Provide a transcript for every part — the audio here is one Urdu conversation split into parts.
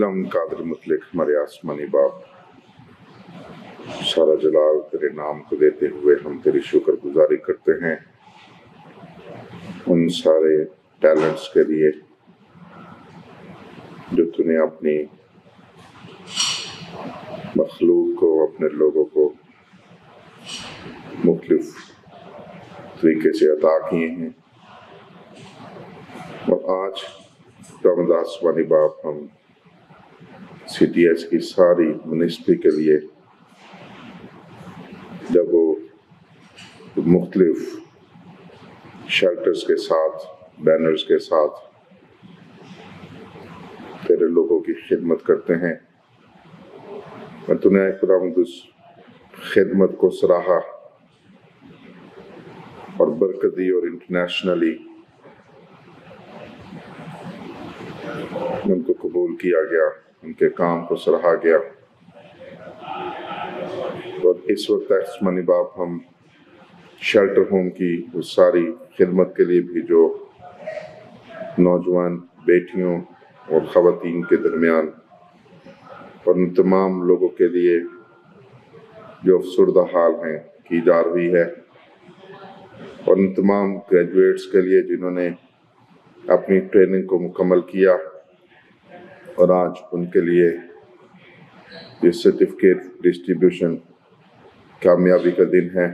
خداوند قادر مطلق ہمارے آسمانی باپ، سارا جلال تیرے نام کو دیتے ہوئے ہم تیری شکر گزاری کرتے ہیں ان سارے ٹیلنٹس کے لیے جو تو نے اپنی مخلوق کو، اپنے لوگوں کو مختلف طریقے سے عطا کیے ہیں۔ اور آج خداوند آسمانی باپ ہم سی ٹی ایس کی ساری منسٹری کے لیے، جب وہ مختلف شیلٹرز کے ساتھ، بینرز کے ساتھ تیرے لوگوں کی خدمت کرتے ہیں، اور تو نے خداوند اس خدمت کو سراہا اور برکت دی، اور انٹرنیشنلی ان کو قبول کیا گیا، ان کے کام کو سراہا گیا۔ اور اس وقت آسمانی باپ ہم شیلٹر ہوم کی اس ساری خدمت کے لیے بھی جو نوجوان بیٹیوں اور خواتین کے درمیان، اور ان تمام لوگوں کے لیے جو افسردہ حال ہیں کی جا رہی ہے، اور ان تمام گریجویٹس کے لیے جنہوں نے اپنی ٹریننگ کو مکمل کیا اور آج ان کے لیے یہ سرٹیفکیٹ ڈسٹریبیوشن کامیابی کا دن ہے۔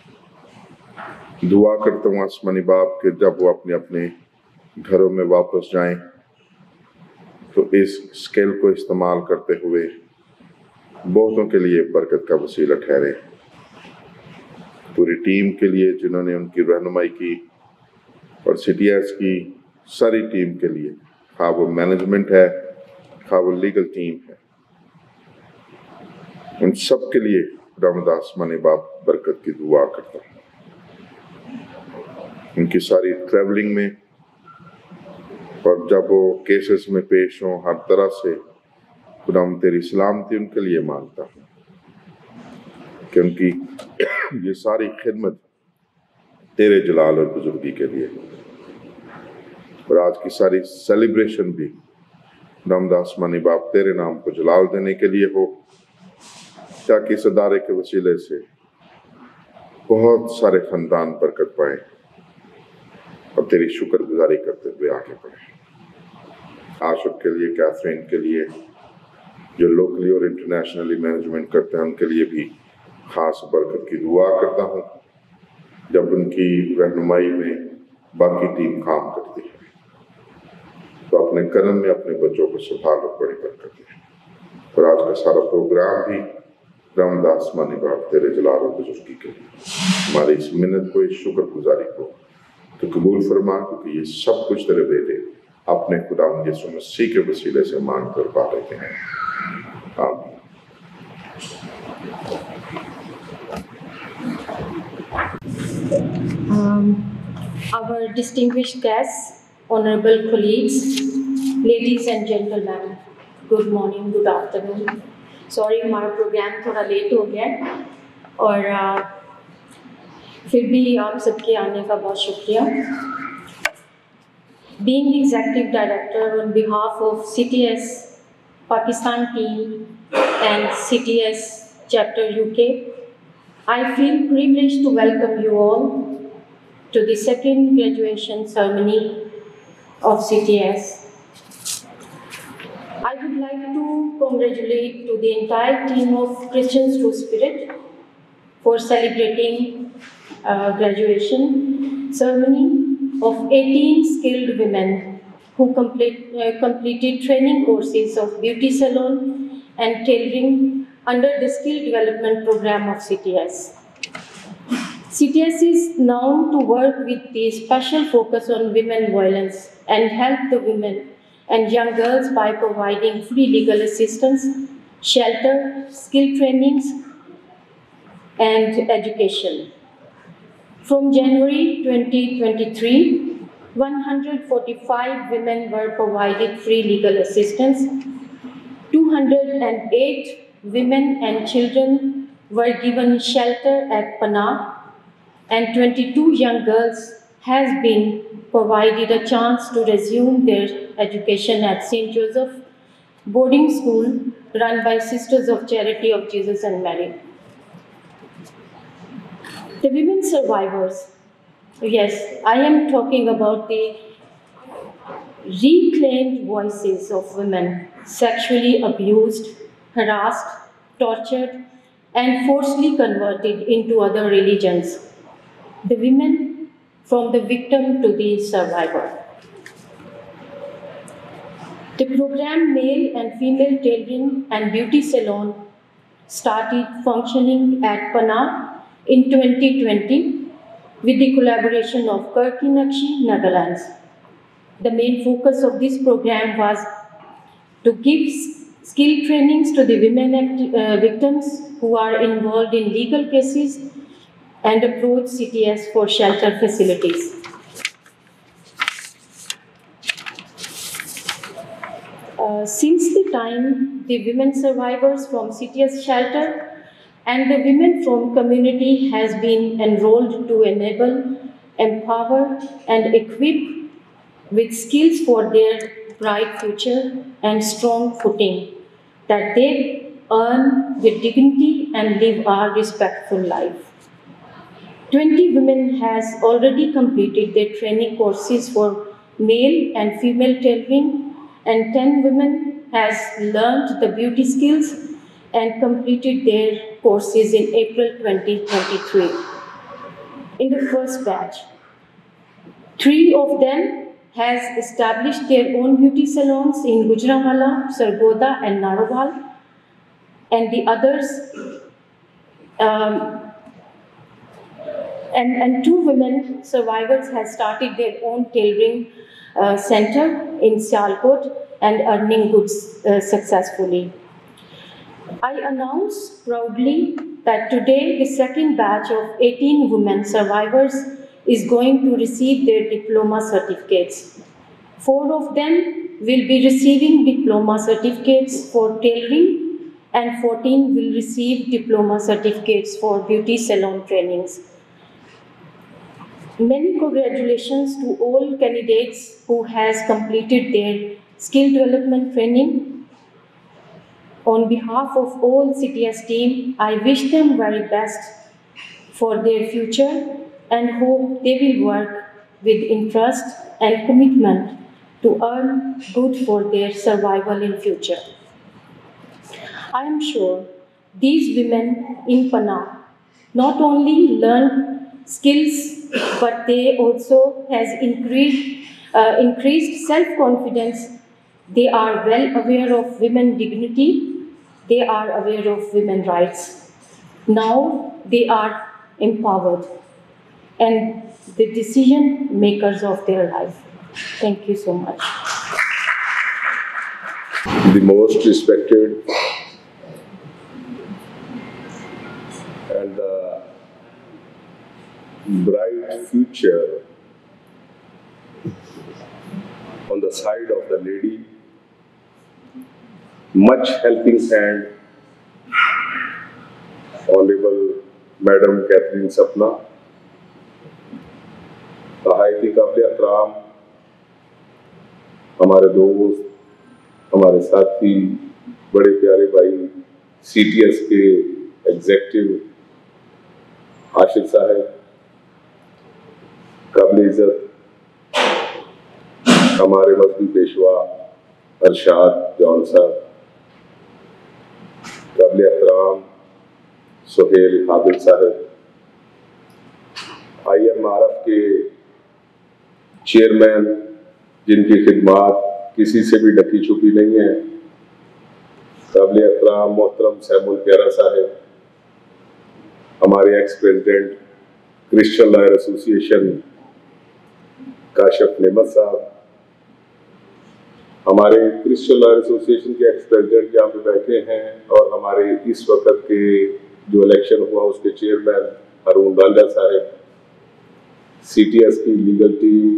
دعا کرتا ہوں آسمانی باپ کہ جب وہ اپنے اپنے گھروں میں واپس جائیں تو اس اسکل کو استعمال کرتے ہوئے بہتوں کے لیے برکت کا وسیلہ ٹھہرے۔ پوری ٹیم کے لیے جنہوں نے ان کی رہنمائی کی، اور سی ٹی ایس کی ساری ٹیم کے لیے، خواہ وہ مینجمنٹ ہے، خواہ وہ لیگل ٹیم ہے، ان سب کے لیے خداوند آسمانی باپ برکت کی دعا کرتا ہوں۔ ان کی ساری ٹریولنگ میں، اور جب وہ کیسز میں پیش ہوں، ہر طرح سے خداوند تیری سلامتی ان کے لیے مانگتا ہوں کہ ان کی یہ ساری خدمت تیرے جلال اور بزرگی کے لیے، اور آج کی ساری سیلیبریشن بھی خداوند آسمانی باپ تیرے نام کو جلال دینے کے لیے ہو، تاکہ اس ادارے کے وسیلے سے بہت سارے خاندان برکت پائیں اور تیری شکر گزاری کرتے ہوئے آگے بڑھیں۔ عاشق کے لیے، کیتھرین کے لیے، جو لوکلی اور انٹرنیشنلی مینجمنٹ کرتے ہیں، ان کے لیے بھی خاص برکت کی دعا کرتا ہوں جب ان کی رہنمائی میں باقی ٹیم کام کرتی ہے، تو اپنے کرم میں اپنے بچوں کو سنبھال اور بڑی برکت دے۔ اور آج کا سارا پروگرام بھی خداوند آسمانی باپ تیرے جلال اور بزرگی کے لیے ہماری اس منت کو، اس شکر گزاری کو تو قبول فرما، کیونکہ یہ سب کچھ تیرے بیٹے اپنے خداوند یسوع مسیح کے وسیلے سے مانگ کر پا لیتے ہیں، آمین۔ Our distinguished guests, honorable colleagues, ladies and gentlemen, good morning, good afternoon. Sorry ہمارا پروگرام تھوڑا لیٹ ہو گیا، اور پھر بھی آپ سب کے آنے کا بہت شکریہ۔ Being the Executive Director on behalf of CTS Pakistan team and CTS Chapter UK, I feel privileged to welcome you all to the second graduation ceremony of CTS. I would like to congratulate to the entire team of Christians True Spirit for celebrating graduation ceremony of 18 skilled women who completed training courses of beauty salon and tailoring under the skill development program of CTS. CTS is known to work with the special focus on women violence and help the women and young girls by providing free legal assistance, shelter, skill trainings, and education. From January 2023, 145 women were provided free legal assistance, 208 women and children were given shelter at Panah, and 22 young girls has been provided a chance to resume their education at St. Joseph boarding school run by Sisters of Charity of Jesus and Mary. The women survivors. Yes, I am talking about the reclaimed voices of women sexually abused, harassed, tortured, and forcibly converted into other religions. The women from the victim to the survivor. The program Male and Female Tailoring and Beauty Salon started functioning at Pana in 2020 with the collaboration of Kirkinakshi, Netherlands. The main focus of this program was to give skill trainings to the women victims who are involved in legal cases and approach CTS for shelter facilities. Since the time the women survivors from CTS shelter and the women from community has been enrolled to enable, empower, and equip with skills for their bright future and strong footing, that they earn with dignity and live a respectful life. 20 women has already completed their training courses for male and female tailoring, and 10 women has learned the beauty skills and completed their courses in April 2023. In the first batch, 3 of them has established their own beauty salons in Gujranwala, Sargodha, and Narowal, and the others, and 2 women survivors have started their own tailoring center in Sialkot and earning goods successfully. I announce proudly that today the second batch of 18 women survivors is going to receive their diploma certificates. 4 of them will be receiving diploma certificates for tailoring and 14 will receive diploma certificates for beauty salon trainings. Many congratulations to all candidates who has completed their skill development training. On behalf of all CTS team, I wish them very best for their future and hope they will work with interest and commitment to earn good for their survival in future. I am sure these women in Pana not only learn skills, but they also has increased self-confidence. They are well aware of women's dignity. They are aware of women's rights. Now they are empowered and the decision makers of their life. Thank you so much. The most respected and the bright future on the side of the lady, much helping hand, Honorable Madam Catherine Sapna, Tahiti Kable Atram, हमारे दोस्त, हमारे साथी, बड़े प्यारे भाई CTS के एग्जेक्टिव आशिक साहब, काबिल इज्जत हमारे मजहबी पेशवा अरशाद जॉन साहब, काबिल एहतराम सुहेल काबिल साहब, IMRF के चेयरमैन जिनकी खिदमात किसी से भी ढकी छुपी नहीं है, काबिल एहतराम मोहतरम सैमुल प्यारा साहब, हमारे ex president Christian lawyer association Kashif Nemat साहब, हमारे क्रिश्चियन लॉयर एसोसिएशन के एक्स प्रेसिडेंट यहाँ पे बैठे हैं और हमारे इस वक्त के जो इलेक्शन हुआ उसके चेयरमैन अरुण रांझा साहब, CTS की legal team,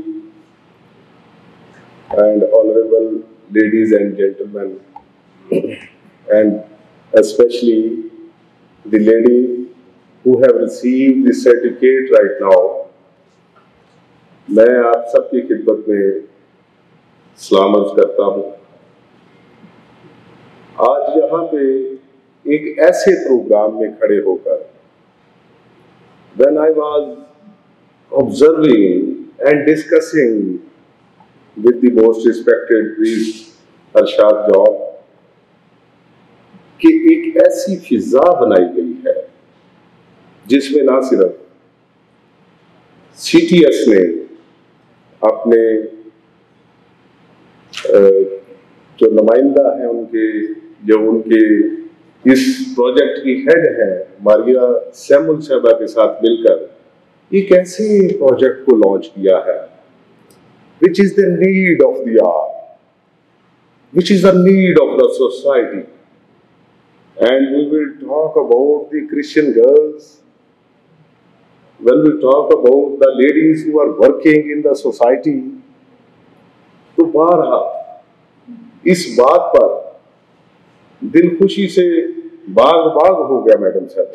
and honorable ladies and gentlemen, and especially the lady who have received this certificate right now, मैं आप सबकी खिदमत में सलाम अर्ज़ करता हूँ। آج یہاں پہ ایک ایسے پروگرام میں کھڑے ہو کر when I was observing and discussing with the most respected priest ارشاد جواب کہ ایک ایسی فضا بنائی گئی ہے جس میں نہ صرف سی ٹی ایس نے اپنے جو نمائندہ ہیں ان کے اس پروجیکٹ کی ہیڈ ہے ماریا سیمول صاحبہ کے ساتھ مل کر ایک ایسے پروجیکٹ کو لانچ کیا ہے which is the need of the hour, which is the need of the society. And we will talk about the Christian girls, when we talk about the ladies who are working in the society, تو بارہا اس بات پر دل خوشی سے باغ ہو گیا میڈم صاحب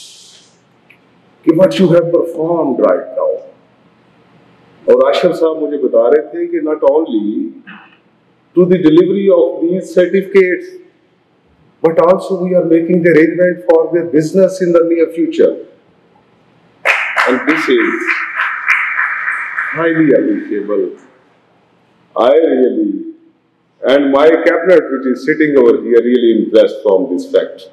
کہ what you have performed right now. اور آشر صاحب مجھے بتا رہے تھے کہ not only to the delivery of these certificates, but also we are making the arrangement for their business in the near future. And this is highly appreciable. I really, and my cabinet which is sitting over here, really impressed from this fact.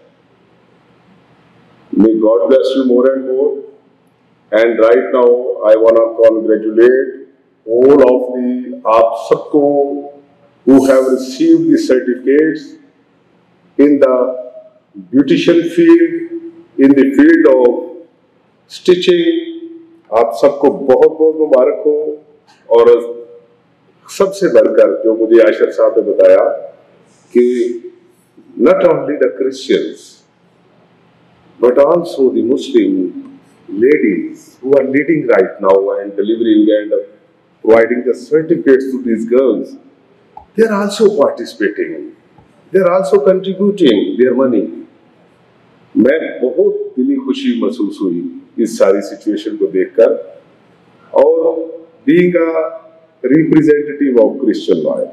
May God bless you more and more. And right now I want to congratulate all of the aap sabko who have received the certificates in the beautician field, in the field of stitching. آپ سب کو بہت بہت مبارک ہو. اور سب سے بڑھ کر جو مجھے عاشر صاحب نے بتایا کہ not only the Christians but also the Muslim ladies who are leading right now and delivering and providing the certificates to these girls, they are also participating, they are also contributing their money. میں بہت دلی خوشی محسوس ہوئی اس ساری سچویشن کو دیکھ کر. اور being a representative of Christian life,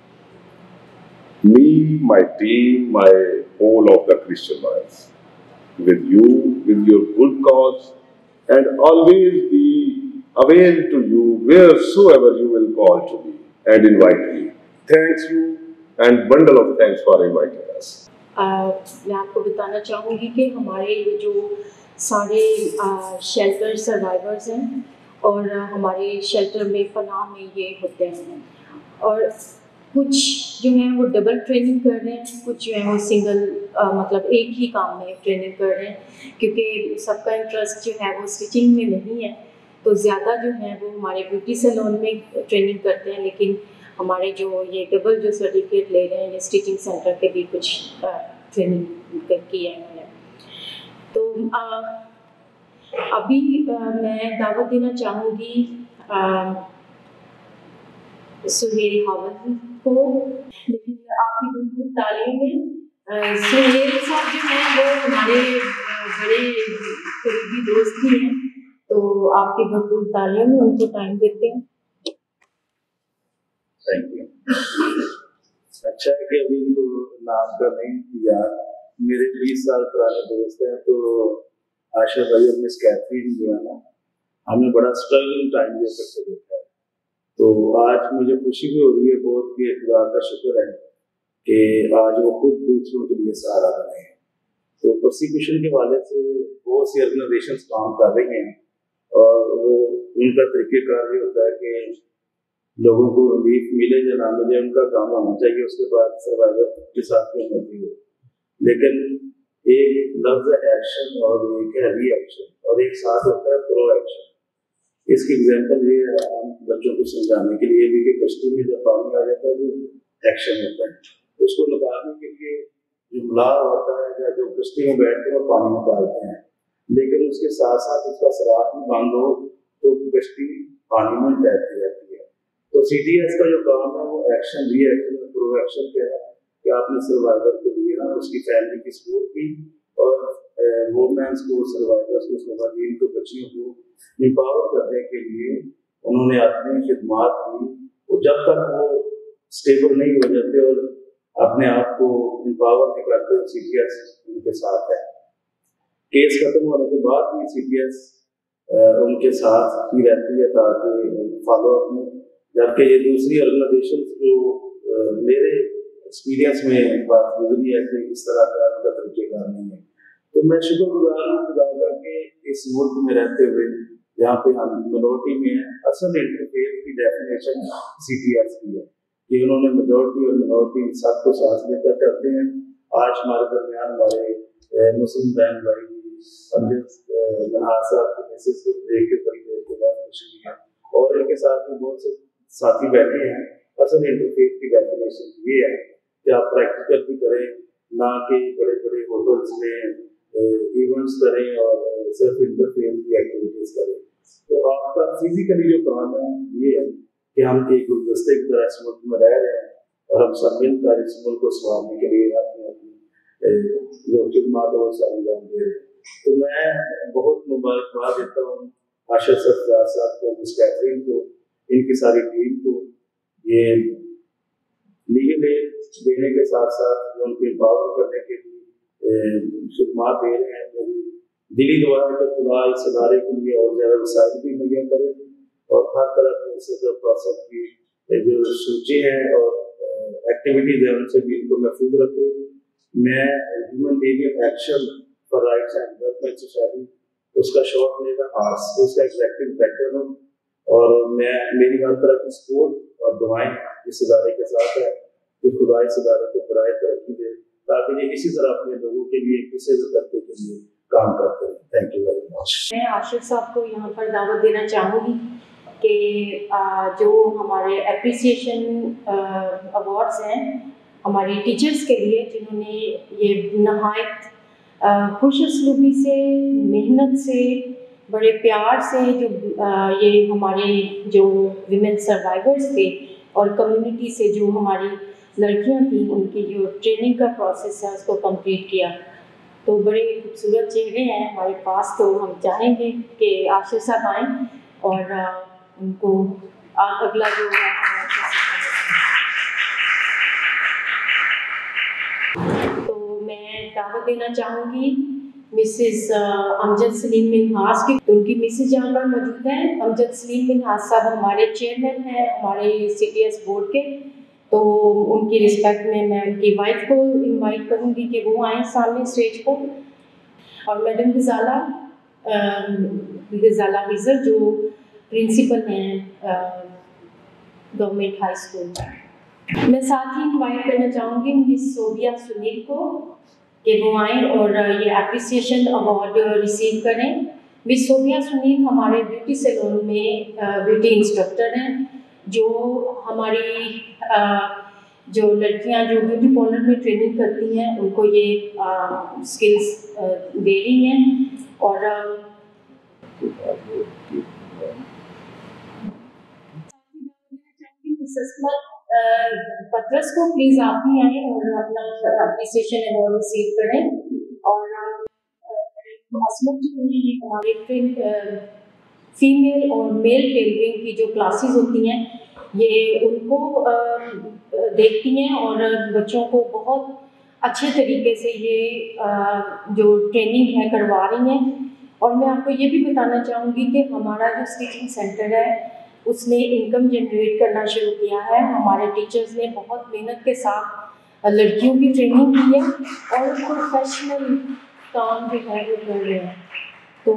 me, my team, my all of the Christian lives, with you, with your good cause, and always be avail to you wheresoever you will call to me and invite me. Thanks you and bundle of thanks for inviting us. میں آپ کو بتانا چاہوں گی کہ ہمارے یہ جو سارے شیلٹر سروائیورز ہیں اور ہمارے شیلٹر میں پناہ میں یہ ہوتے ہیں، اور کچھ جو ہیں وہ ڈبل ٹریننگ کر رہے ہیں، کچھ جو ہیں وہ سنگل مطلب ایک ہی کام میں ٹریننگ کر رہے ہیں، کیونکہ سب کا انٹرسٹ جو ہے وہ اسٹچنگ میں نہیں ہے. تو زیادہ جو ہیں وہ ہمارے بیوٹی سیلون میں ٹریننگ کرتے ہیں، لیکن ہمارے جو یہ ڈبل جو سرٹیفکیٹ لے رہے ہیں یہ اسٹیچنگ سینٹر کے بھی کچھ ٹریننگ کی ہے انہوں نے. تو ابھی میں دعوت دینا چاہوں گی سہیل حاول کو، لیکن آپ کی بہت تعلیم ہے. سہیل صاحب جو ہیں وہ ہمارے بڑے قریبی دوست بھی ہیں، تو آپ کی بہت تعلیم ہے، ان کو ٹائم دیتے ہیں. Thank you. اچھا ہے کہ ابھی تو نام کا نہیں کیا. میرے 20 سال پرانے دوست ہیں. تو عاشر بھائی اور مس کیتھرین جو ہے نا، ہم نے بڑا اسٹرگل ٹائم جو کرتے دیکھا ہے. تو آج مجھے خوشی بھی ہو رہی ہے بہت کہ خدا کا شکر ہے کہ آج وہ خود دوسروں کے لیے سہارا بنے ہیں. تو پرسیکیوشن کے حوالے سے بہت سی آرگنائزیشنس کام کر رہی ہیں، اور وہ ان کا طریقہ کار یہ ہوتا ہے کہ لوگوں کو ریلیف ملے یا نہ ملے، ان کا کام ہونا چاہیے. اس کے بعد سروائیور کے ساتھ کوئی مرضی ہو. لیکن ایک لفظ ایکشن اور ایک ہے ری ایکشن، اور ایک ساتھ ہوتا ہے پرو ایکشن. اس کی ایگزامپل یہ ہے ہم بچوں کو سمجھانے کے لیے بھی کہ کشتی میں جب پانی آ جاتا ہے تو ایکشن ہوتا ہے، اس کو نکالنے کے لیے جو ملاح ہوتا ہے یا جو کشتی میں بیٹھتے ہیں وہ پانی نکالتے ہیں، لیکن اس کے ساتھ ساتھ اس کا سراغ بھی بند ہو تو کشتی پانی میں تیرتی رہتی ہے. تو سی ٹی ایس کا جو کام ہے وہ ایکشن ری ایکشن اور پرو ایکشن کیا ہے کہ آپ نے سروائیور کے لیے نا اس کی فیملی کی سپورٹ کی، اور وومینس کو، سروائیورس کو، خواتین کو، بچیوں کو امپاور کرنے کے لیے انہوں نے اپنی خدمات کی. جب تک وہ اسٹیبل نہیں ہو جاتے اور اپنے آپ کو امپاور نہیں کرتے، CTS ان کے ساتھ ہے. کیس ختم ہونے کے بعد بھی CTS ان کے ساتھ ہی رہتی ہے تاکہ فالو اپ میں. جبکہ یہ دوسری آرگنائزیشن جو میرے ایکسپیرینس میں بات گزری ہے کہ اس طرح کا ان کا طریقہ کار نہیں ہے. تو میں شکر گزار ہوں خدا کا کہ اس ملک میں رہتے ہوئے جہاں پہ ہم منورٹی میں ہیں، اصل انٹرفیس کی ڈیفینیشن CTS کی ہے کہ انہوں نے میجورٹی اور منورٹی سب کو ساتھ لے کر کرتے ہیں. آج ہمارے درمیان ہمارے مسلم بہن بھائی منہاج صاحب کے میسج کو دیکھ کے بڑی دیر کے بعد خوشی ہے، اور ان کے ساتھ میں بہت سے ساتھی بیٹھے ہیں. اصل انٹرفیس کی ڈیفینیشن یہ ہے کہ آپ پریکٹیکل بھی کریں، نہ کہ بڑے بڑے ہوٹلس میں ایونٹس کریں اور صرف انٹرفیس کی ایکٹیویٹیز کریں. تو آپ کا فزیکلی جو کام ہے یہ ہے کہ ہم ایک گلدستے کی طرح اس ملک میں رہ رہے ہیں اور ہم سب مل کر اس ملک کو سنبھالنے کے لیے اپنی جو خدمات ہے وہ سب انجام دے رہے ہیں. تو میں بہت مبارکباد دیتا ہوں عاشر صفدر صاحب کو، مس کیتھرین کو، ان کی ساری ٹیم کو. یہ لیگل ایڈ دینے کے ساتھ ساتھ ان کو امپاور کرنے کے لیے خدمات دے رہے ہیں. میری دلی دعا ہے کہ خدا اس ادارے کے لیے اور زیادہ وسائل بھی مہیا کرے اور ہر طرح کے صدر پرسد کی جو سوچیں ہیں اور ایکٹیویٹیز ہیں ان سے بھی ان کو محفوظ رکھے. میں humanitarian action for rights and development society اس کا شارٹ لیبر آرٹس اس کا ایگزیکٹو ڈائریکٹر ہوں، اور میری ہر طرح کی سپورٹ اور دعائیں اس ادارے کے ساتھ ہے کہ خدا اس ادارے کو برائے ترقی دے تاکہ یہ اسی طرح اپنے لوگوں کے لیے کسی بھی طبقے کے لیے کام کرتے ہیں. Thank you very much. میں عاشق صاحب کو یہاں پر دعوت دینا چاہوں گی کہ جو ہمارے اپریسیشن ایوارڈز ہیں ہمارے ٹیچرز کے لیے جنہوں نے یہ نہایت خوش اسلوبی سے، محنت سے، بڑے پیار سے جو یہ ہمارے جو ویمن سروائیورس تھے اور کمیونٹی سے جو ہماری لڑکیاں تھیں ان کی جو ٹریننگ کا پروسیس ہے اس کو کمپلیٹ کیا. تو بڑے خوبصورت چہرے ہیں ہمارے پاس، تو ہم چاہیں گے کہ عاشر صاحب آئیں اور ان کو اگلا جو تو میں دعوت دینا چاہوں گی مسز امجد سلیم منہاس کی. ان کی مسز یہاں پر موجود ہیں. امجد سلیم منہاس صاحب ہمارے چیئرمین ہیں ہمارے CTS بورڈ کے، تو ان کی رسپیکٹ میں ان کی وائف کو انوائٹ کروں گی کہ وہ آئیں سامنے اسٹیج کو. اور میڈم غزالہ حضر جو پرنسپل ہیں گورنمنٹ ہائی اسکول. میں ساتھ ہی انوائٹ کرنا چاہوں گی مس صوبیہ سنیل کو کہ وہ آئیں اور یہ اپریسیشن ایوارڈ ریسیو کریں. مس صوبیہ سنیل ہمارے بیوٹی سیلون میں بیوٹی انسٹرکٹر ہیں، جو ہماری جو لڑکیاں جو بیوٹی پارلر میں ٹریننگ کرتی ہیں ان کو یہ اسکلس دے رہی ہیں. اور پترس کو پلیز آپ بھی آئیں اور اپنا اپریسیشن ایوارڈ ریسیو کریں. اور عصمت جی نے ہمارے فیمیل اور میل ٹیلرنگ کی جو کلاسز ہوتی ہیں یہ ان کو دیکھتی ہیں اور بچوں کو بہت اچھے طریقے سے یہ جو ٹریننگ ہے کروا رہی ہیں. اور میں آپ کو یہ بھی بتانا چاہوں گی کہ ہمارا جو اسٹیچنگ سینٹر ہے اس نے انکم جنریٹ کرنا شروع کیا ہے. ہمارے ٹیچرز نے بہت محنت کے ساتھ لڑکیوں کی ٹریننگ کی ہے اور پروفیشنل کام جو ہے وہ کر رہے ہیں. تو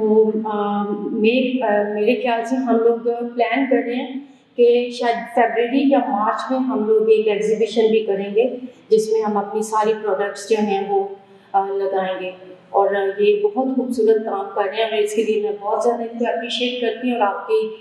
میرے خیال سے ہم لوگ پلان کر رہے ہیں کہ شاید فیبرری یا مارچ میں ہم لوگ ایک ایگزیبیشن بھی کریں گے جس میں ہم اپنی ساری پروڈکٹس جو ہیں وہ لگائیں گے. اور یہ بہت خوبصورت کام کر رہے ہیں اور اس کے لیے میں بہت زیادہ ان کو اپریشیٹ کرتی ہوں. اور آپ کی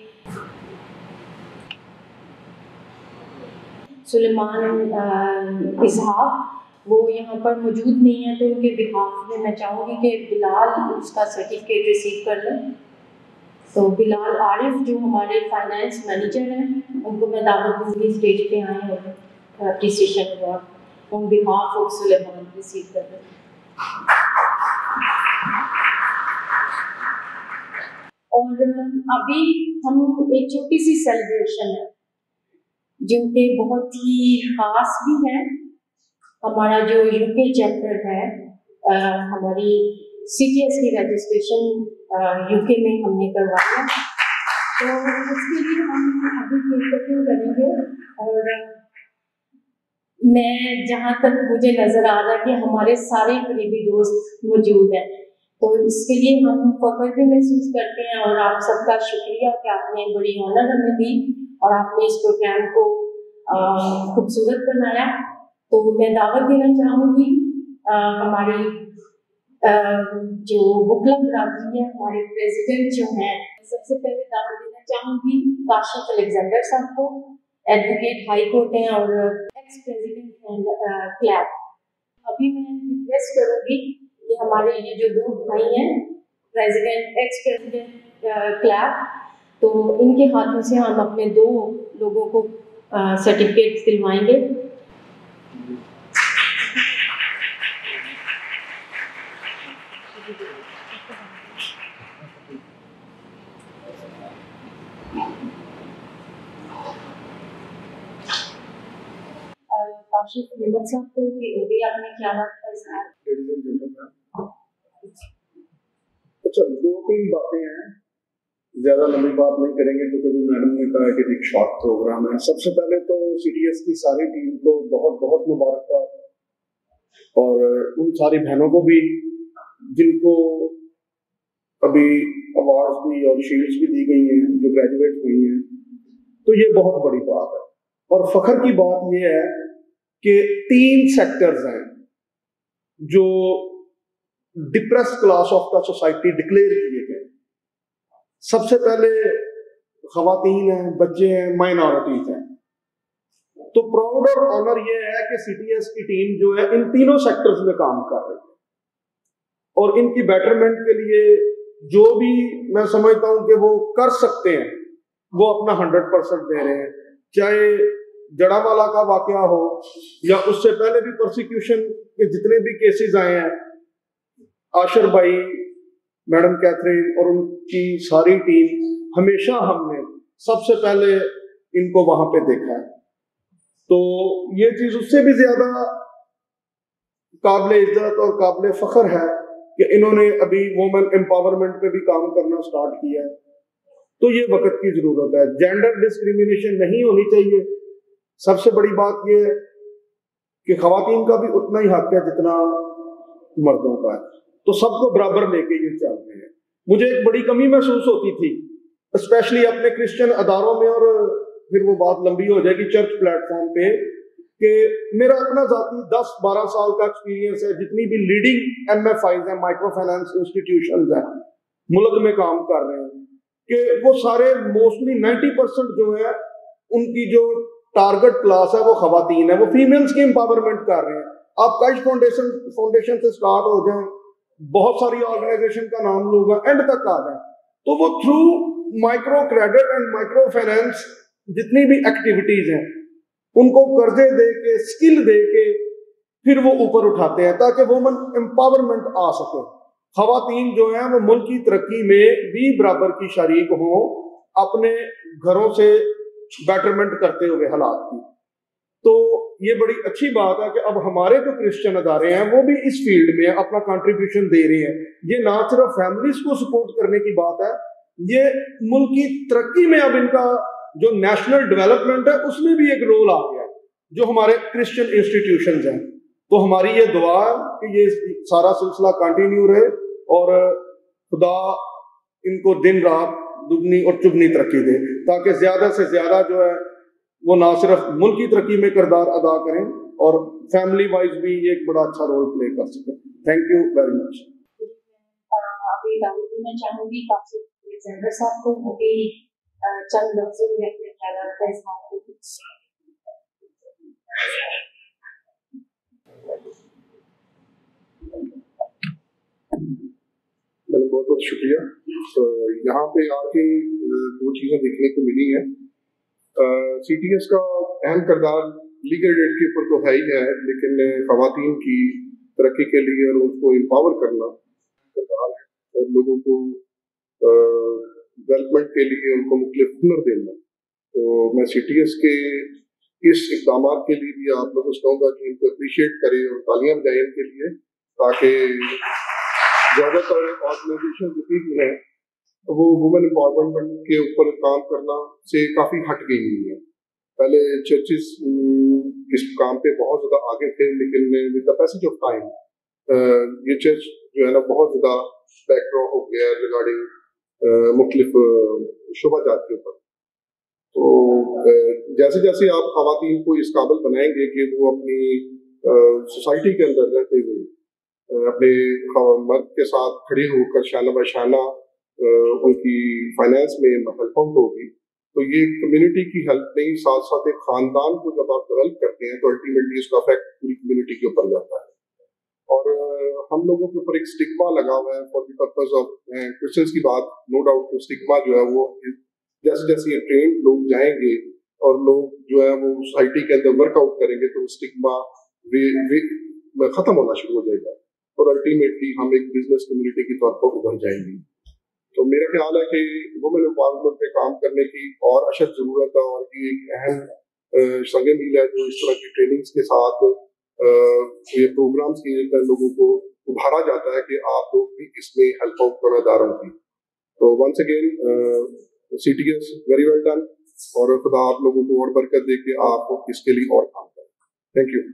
سلیمان اسحاق وہ یہاں پر موجود نہیں ہیں تو ان کے بہاف میں چاہوں گی کہ بلال اس کا سرٹیفکیٹ ریسیو کر لیں. تو بلال عارف جو ہمارے فائنانس مینیجر ہیں ان کو میں دعوت دوں گی اسٹیج پہ آئیں اور appreciation award on behalf of Suleman receive کر لیں. اور ابھی ہم ایک چھوٹی سی سیلیبریشن ہے جو کہ بہت ہی خاص بھی ہے हमारा जो यूके चैप्टर है, हमारी CTS की रजिस्ट्रेशन यूके में हमने करवाया, तो उसके लिए हम अभी टिकटिंग करेंगे। और मैं जहाँ तक मुझे नज़र आ रहा है कि हमारे सारे करीबी दोस्त मौजूद हैं, तो इसके लिए हम फख्र भी महसूस करते हैं। और आप सबका शुक्रिया कि आपने बड़ी ऑनर हमें दी और आपने इस प्रोग्राम को खूबसूरत बनाया। तो मैं दावत देना चाहूँगी हमारी जो बुकला बरादरी है, हमारे प्रेसिडेंट जो हैं, सबसे पहले दावत देना चाहूँगी काशिफ अलेक्जेंडर साहब को, एडवोकेट हाई कोर्ट हैं और एक्स प्रेसिडेंट हैं क्लैब। अभी मैं रिक्वेस्ट करूँगी कि हमारे ये जो दो भाई हैं, प्रेसिडेंट एक्स प्रेसिडेंट क्लैब, तो इनके हाथों से हम अपने दो लोगों को सर्टिफिकेट दिलवाएंगे। काशिफ निमत साहब को भी आपने क्या बात का इज़हार। अच्छा, 2-3 बातें हैं, ज्यादा लंबी बात नहीं करेंगे क्योंकि मैडम ने कहा कि एक शॉर्ट प्रोग्राम है। सबसे पहले तो CTS की सारी टीम को बहुत बहुत मुबारकबाद, और उन सारी बहनों को भी जिनको अभी अवार्ड्स भी और शील्ड्स भी दी गई हैं, जो ग्रेजुएट हुई हैं। तो ये बहुत बड़ी बात है। और फख्र की बात ये है कि 3 सेक्टर्स हैं जो depress class of the society declare किए गए। सबसे पहले खवातीन हैं, बच्चे हैं, माइनॉरिटीज हैं। तो प्राउड और ऑनर ये है कि CTS की टीम जो है इन तीनों सेक्टर्स में काम कर रही है और इनकी बेटरमेंट के लिए जो भी मैं समझता हूं कि वो कर सकते हैं वो अपना 100% दे रहे हैं। चाहे जड़ावाला का वाकया हो या उससे पहले भी प्रोसिक्यूशन के जितने भी केसेस आए हैं, आशर भाई, मैडम कैथरीन और उनकी सारी टीम, हमेशा हमने सबसे पहले इनको वहां पे देखा है। तो ये चीज उससे भी ज्यादा काबिल इज्जत और काबिल फख्र है कि इन्होंने अभी वुमेन एम्पावरमेंट पे भी काम करना स्टार्ट किया है। तो ये वक्त की जरूरत है। जेंडर डिस्क्रिमिनेशन नहीं होनी चाहिए। सबसे बड़ी बात ये है कि खवातीन का भी उतना ही हक है जितना मर्दों का है, तो सबको बराबर लेके ये चल रहे हैं। मुझे एक बड़ी कमी महसूस होती थी स्पेशली अपने क्रिश्चियन अदारों में, और फिर वो बात लंबी हो जाएगी चर्च प्लेटफॉर्म पे, कि मेरा अपना जाती 10-12 साल का एक्सपीरियंस है। जितनी भी लीडिंग MFIs हैं, माइक्रो फाइनेंस इंस्टीट्यूशंस हैं, मुल्क में काम कर रहे हैं, कि वो सारे मोस्टली 90% जो है उनकी जो टारगेट क्लास है वो खवातीन है, वो फीमेल्स की एम्पावरमेंट कर रहे हैं। आप काइश फाउंडेशन से स्टार्ट हो जाएं, बहुत सारी ऑर्गेनाइजेशन का नाम लूंगा, एंड तक आ जाए, तो वो through micro credit and micro finance जितनी भी एक्टिविटीज हैं उनको कर्जे दे के, स्किल दे के फिर वो ऊपर उठाते हैं ताकि वुमेन एम्पावरमेंट आ सके। खवातीन जो हैं वो मुल्क की तरक्की में भी बराबर की शरीक हों, अपने घरों से बेटरमेंट करते हुए हालात की। तो ये बड़ी अच्छी बात है कि अब हमारे जो क्रिश्चियन अदारे हैं वो भी इस फील्ड में अपना कंट्रीब्यूशन दे रहे हैं। ये ना सिर्फ फैमिलीज को सपोर्ट करने की बात है, ये मुल्क की तरक्की में अब इनका जो नेशनल डेवलपमेंट है उसमें भी एक रोल आ गया जो हमारे क्रिश्चियन इंस्टीट्यूशंस हैं। तो हमारी ये दुआ है कि ये सारा सिलसिला कंटिन्यू रहे और खुदा इनको दिन रात दुगनी और चुगनी तरक्की दे, ताकि ज्यादा से ज्यादा जो है वो ना सिर्फ मुल्क की तरक्की में किरदार अदा करें और फैमिली वाइज भी एक बड़ा अच्छा रोल प्ले कर सकें। Thank you very much. अभी दावत देना चाहूंगी काशिफ अलेक्जेंडर साहब को, वो भी चंद लफ्जों में अपने ख्यालात का इज़हार करें। बहुत बहुत शुक्रिया। यहाँ पे आके 2 चीज़ें देखने को मिली हैं। CTS का अहम किरदार लीगल एड के ऊपर तो है ही है, लेकिन खवातीन की तरक्की के लिए और उसको एम्पावर करना किरदार है और लोगों को डेवलपमेंट के लिए उनको मुख्तलिफ हुनर देना। तो मैं CTS के اس اقدامات کے لیے بھی آپ لوگوں سے کہوں گا کہ ان کو اپریشیٹ کریں اور تالیاں بجائیں ان کے لیے، تاکہ زیادہ تر آرگنائزیشن جتنی بھی ہیں وہ وومن امپاورمنٹ کے اوپر کام کرنا سے کافی ہٹ گئی ہوئی ہیں. پہلے چرچز اس کام پہ بہت زیادہ آگے تھے، لیکن with the passage of time یہ چرچ جو ہے نا بہت زیادہ بیک ڈرا ہو گیا ریگارڈنگ مختلف شعبہ جات کے اوپر. تو جیسے جیسے آپ خواتین کو اس قابل بنائیں گے کہ وہ اپنی سوسائٹی کے اندر رہتے ہوئے اپنے مرد کے ساتھ کھڑی ہو کر شانہ بہ شانہ ان کی فائنینس میں ہیلپ آؤٹ ہوگی، تو یہ کمیونٹی کی ہیلپ نہیں، ساتھ ساتھ ایک خاندان کو جب آپ ڈیولپ کرتے ہیں تو الٹیمیٹلی اس کا افیکٹ پوری کمیونٹی کے اوپر جاتا ہے. اور ہم لوگوں کے اوپر ایک اسٹگما لگا ہوا ہے for the purpose of Christians کی بات، نو ڈاؤٹ اسٹگما جو ہے وہ جیسے جیسے یہ ٹرینڈ لوگ جائیں گے اور لوگ جو ہے وہ سوسائٹی کے اندر ورک آؤٹ کریں گے تو اسٹگما ختم ہونا شروع ہو جائے گا اور الٹیمیٹلی ہم ایک بزنس کمیونٹی کے طور پر ابھر جائیں گے. تو میرا خیال ہے کہ وومن امپاورمنٹ پہ کام کرنے کی اور اشد ضرورت ہے، اور یہ ایک اہم سنگ میل ہے جو اس طرح کی ٹریننگز کے ساتھ یہ پروگرامز کیے جاتے ہیں، لوگوں کو ابھارا جاتا ہے کہ آپ لوگ بھی اس میں ہیلپ آؤٹ کرنا داروں کی. تو once again CTS very well done, اور خدا آپ لوگوں کو اور برکت دے کہ آپ اس کے لیے اور کام کریں. Thank you.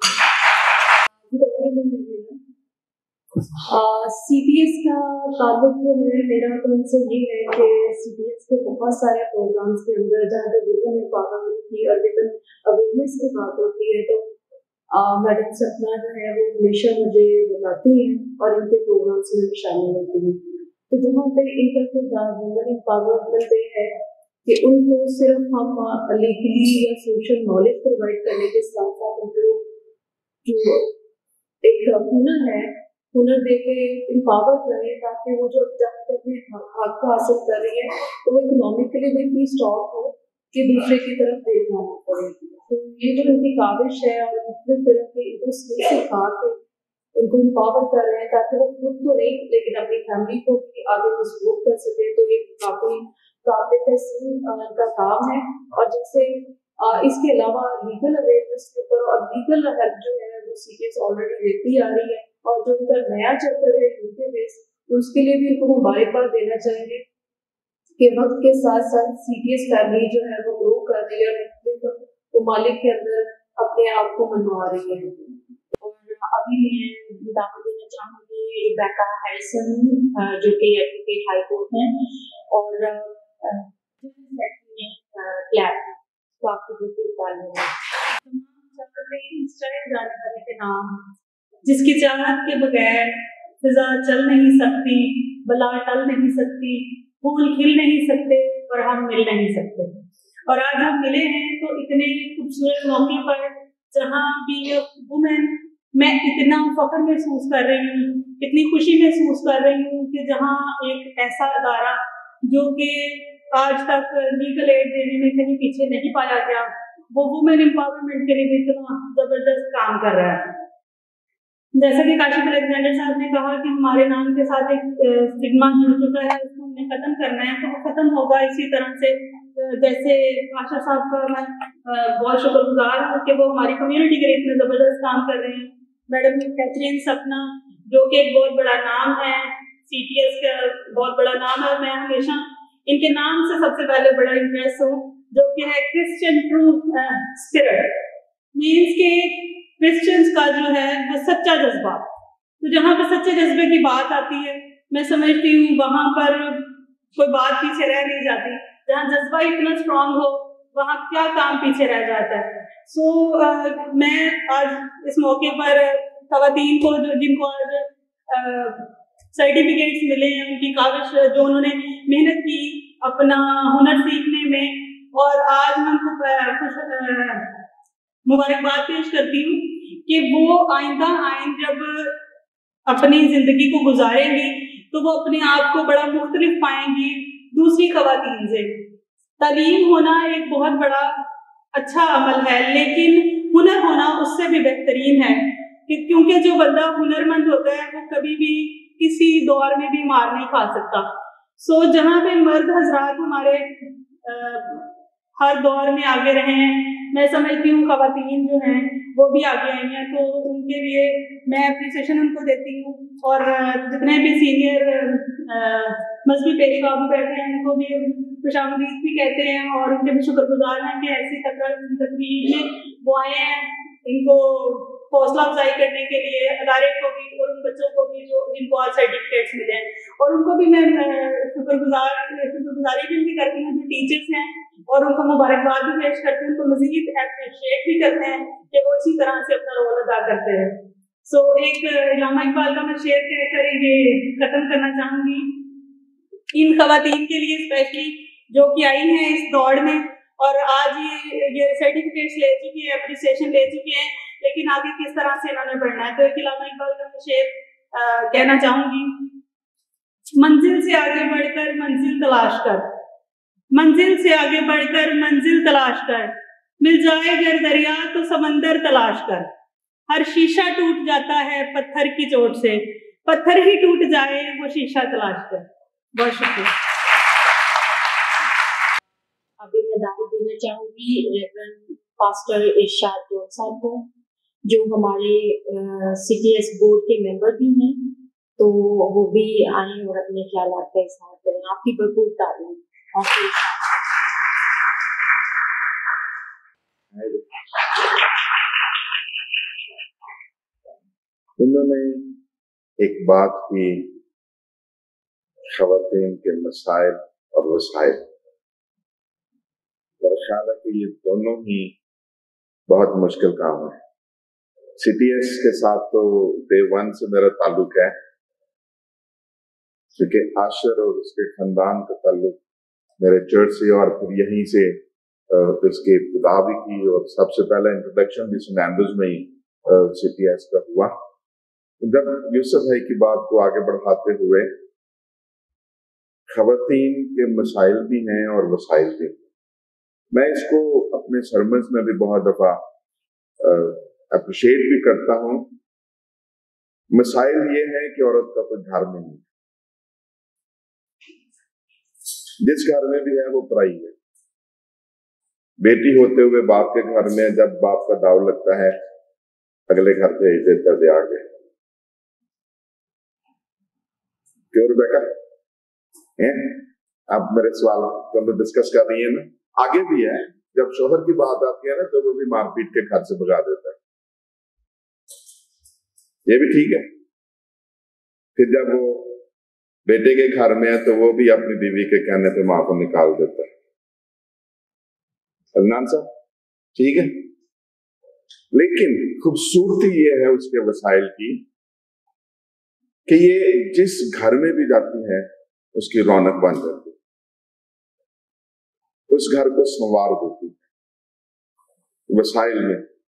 CTS کا تعلق جو ہے میرا تو ان سے یہ ہے کہ CTS کے بہت سارے پروگرامس کے اندر جہاں پہ ویمن امپاورمنٹ کی اور ویمن اویئرنیس کی بات ہوتی ہے تو میڈم سپنا جو ہے وہ ہمیشہ مجھے بتاتی ہیں اور ان کے پروگرامس میں بھی شامل ہوتی ہیں. تو جہاں پہ ان کا کردار ویمن امپاورمنٹ پہ ہے کہ ان کو صرف ہم لیگلی یا سوشل نالج پرووائڈ کرنے کے ساتھ ساتھ ان کو جو ایک ہنر ہے ہنر دے کے امپاور کریں تاکہ وہ جو جہاں پہ اپنے حق کو حاصل کر رہی ہے تو وہ اکنامکلی بھی اتنی اسٹرانگ ہو کہ دوسرے کی طرف دیکھنا نہ پڑے. تو یہ جو ان کی کاوش ہے اور مختلف طرح کے ان کو اسکل سکھا کے ان کو امپاور کر رہے ہیں تاکہ وہ خود کو نہیں لیکن اپنی فیملی کو بھی آگے مضبوط کر سکے، تو یہ کافی قابل تحسین کا کام ہے. اور جیسے اس کے علاوہ لیگل اویئرنیس کے اوپر اور لیگل ہیلپ جو ہے وہ CTS آلریڈی دیتی آ رہی ہے، اور جو ان کا نیا چیپٹر ہے UK بیس تو اس کے لیے بھی ان کو مبارکباد دینا چاہیں گے کہ وقت کے ساتھ ساتھ CTS فیملی جو ہے وہ گرو کر رہی ہے اور مختلف ممالک کے اندر اپنے آپ کو منوا رہی ہے. اور ابھی میں دعوت دینا چاہوں گی ریبیکا ہیریسن جو کہ ایڈوکیٹ ہائی کورٹ ہیں اور جانکاری کے نام جس کی چاہت کے بغیر فضا چل نہیں سکتی، بلا ٹل نہیں سکتی، پھول کھل نہیں سکتے اور ہم مل نہیں سکتے. اور آج ہم ملے ہیں تو اتنے خوبصورت موقع پر جہاں بھی وومن میں اتنا فخر محسوس کر رہی ہوں، اتنی خوشی محسوس کر رہی ہوں کہ جہاں ایک ایسا ادارہ جو کہ آج تک لیگل ایڈ دینے میں کہیں پیچھے نہیں پایا گیا وہ وومن امپاورمنٹ کے لیے بھی اتنا زبردست کام کر رہا ہے. جیسا کہ کاشف الیگزینڈر صاحب نے کہا کہ ہمارے نام کے ساتھ ایک اسٹگما جڑ چکا ہے، اس کو ہم نے ختم کرنا ہے، تو وہ ختم ہوگا اسی طرح سے جیسے کاشف صاحب کا میں بہت شکر گزار ہوں کہ وہ ہماری کمیونٹی کے لیے اتنے زبردست کام کر رہے ہیں. میڈم کیتھرین سپنا جو کہ ایک بہت بڑا نام ہے، CTS کا بہت بڑا نام ہے، میں ہمیشہ ان کے نام سے سب سے پہلے بڑا امپریس ہوں، جو کہ ہے کرسچن ٹروتھ اسپرٹ، مینس کہ کرسچنس کا جو ہے وہ سچا جذبہ. تو جہاں پہ سچے جذبے کی بات آتی ہے میں سمجھتی ہوں وہاں پر کوئی بات پیچھے رہ نہیں جاتی. جہاں جذبہ اتنا اسٹرانگ ہو وہاں کیا کام پیچھے رہ جاتا ہے. میں آج اس موقع پر خواتین کو جن کو آج سرٹیفکیٹس ملے ہیں ان کی کاوش جو انہوں نے محنت کی اپنا ہنر سیکھنے میں، اور آج میں ان کو مبارکباد پیش کرتی ہوں کہ وہ آئندہ جب اپنی زندگی کو گزاریں گی تو وہ اپنے آپ کو بڑا مختلف پائیں گی دوسری خواتین سے. تعلیم ہونا ایک بہت بڑا اچھا عمل ہے، لیکن ہنر ہونا اس سے بھی بہترین ہے، کیونکہ جو بندہ ہنرمند ہوتا ہے وہ کبھی بھی کسی دور میں بھی مار نہیں کھا سکتا. جہاں پہ مرد حضرات ہمارے ہر دور میں آگے رہے ہیں، मैं समझती हूँ ख़वातीन जो हैं वो भी आगे आई हैं, तो उनके लिए मैं अप्रिसिएशन उनको देती हूँ। और जितने भी सीनियर मजहबी पेशवा भी बैठे हैं उनको भी खुशामदीद भी कहते हैं और उनके भी शुक्रगुजार हैं कि ऐसी तकरीर में वो आए हैं, इनको हौसला अफजाई करने के लिए अदारे को भी और उन बच्चों को भी जो जिनको आज सर्टिफिकेट्स मिले हैं, और उनको भी मैं शुक्रगुजारी भी करती हूँ जो टीचर्स हैं, और उनको मुबारकबाद भी पेश करती हूँ, तो मजीद अप्रिशिएट भी करते हैं कि वो इसी तरह से अपना रोल अदा करते हैं। सो एक इल्लामा इकबाल का मैं शेर कहकर ये खत्म करना चाहूँगी, इन खवातीन के लिए स्पेशली जो कि आई हैं इस दौड़ में और आज ये सर्टिफिकेट्स ले चुकी हैं, अप्रिसिएशन ले चुकी हैं, लेकिन आगे किस तरह से इन्होंने बढ़ना है। तो एक इल्लामा इकबाल का मैं शेर कहना चाहूँगी, मंजिल से आगे बढ़कर मंजिल तलाश कर, मंजिल से आगे बढ़कर मंजिल तलाश कर, मिल जाए अगर दरिया तो समंदर तलाश कर, हर शीशा टूट जाता है पत्थर की चोट से, पत्थर ही टूट जाए वो शीशा तलाश कर। बहुत शुक्रिया। अभी मैं दावत देना चाहूँगी रेवरेंड पास्टर इरशाद जोन साहब को, जो हमारे CTS बोर्ड के मेंबर भी हैं, तो वो भी आए और अपने ख्यालात का इज़हार करें। आपकी भरपूर तारीफ। इन्होंने एक बात की, ख़वातीन के मसाइल और वसाइल, मेरा ख्याल है कि ये दोनों ही बहुत मुश्किल काम है। CTS के साथ तो डे 1 से मेरा ताल्लुक है, क्योंकि आशर और उसके खानदान का ताल्लुक मेरे चर्च से और फिर यहीं से इसकी इब्तिदा भी की, और सबसे पहला इंट्रोडक्शन भी सेंट एंड्रूज में ही CTS का हुआ। जब यूसुफ भाई की बात को आगे बढ़ाते हुए, ख़वातीन के मसाइल भी हैं और वसाइल भी। मैं इसको अपने सरमन्स में भी बहुत दफा अप्रिशिएट भी करता हूँ। मसाइल ये है कि औरत का कोई घर नहीं, जिस घर में भी है वो पराई है। बेटी होते हुए बाप के घर में जब बाप का दाव लगता है, अगले घर पे देता दे आगे। क्यों बेटा आप मेरे सवाल तो डिस्कस कर रही है ना, आगे भी है। जब शोहर की बात आती है ना तो वो भी मारपीट के घर से भगा देता है, ये भी ठीक है। फिर जब वो बेटे के घर में है तो वो भी अपनी बीवी के कहने पे मां को निकाल देता है। अदनान साहब ठीक है, लेकिन खूबसूरती ये है उसके वसाइल की कि ये जिस घर में भी जाती है उसकी रौनक बन जाती है, उस घर को संवार देती है वसाइल में।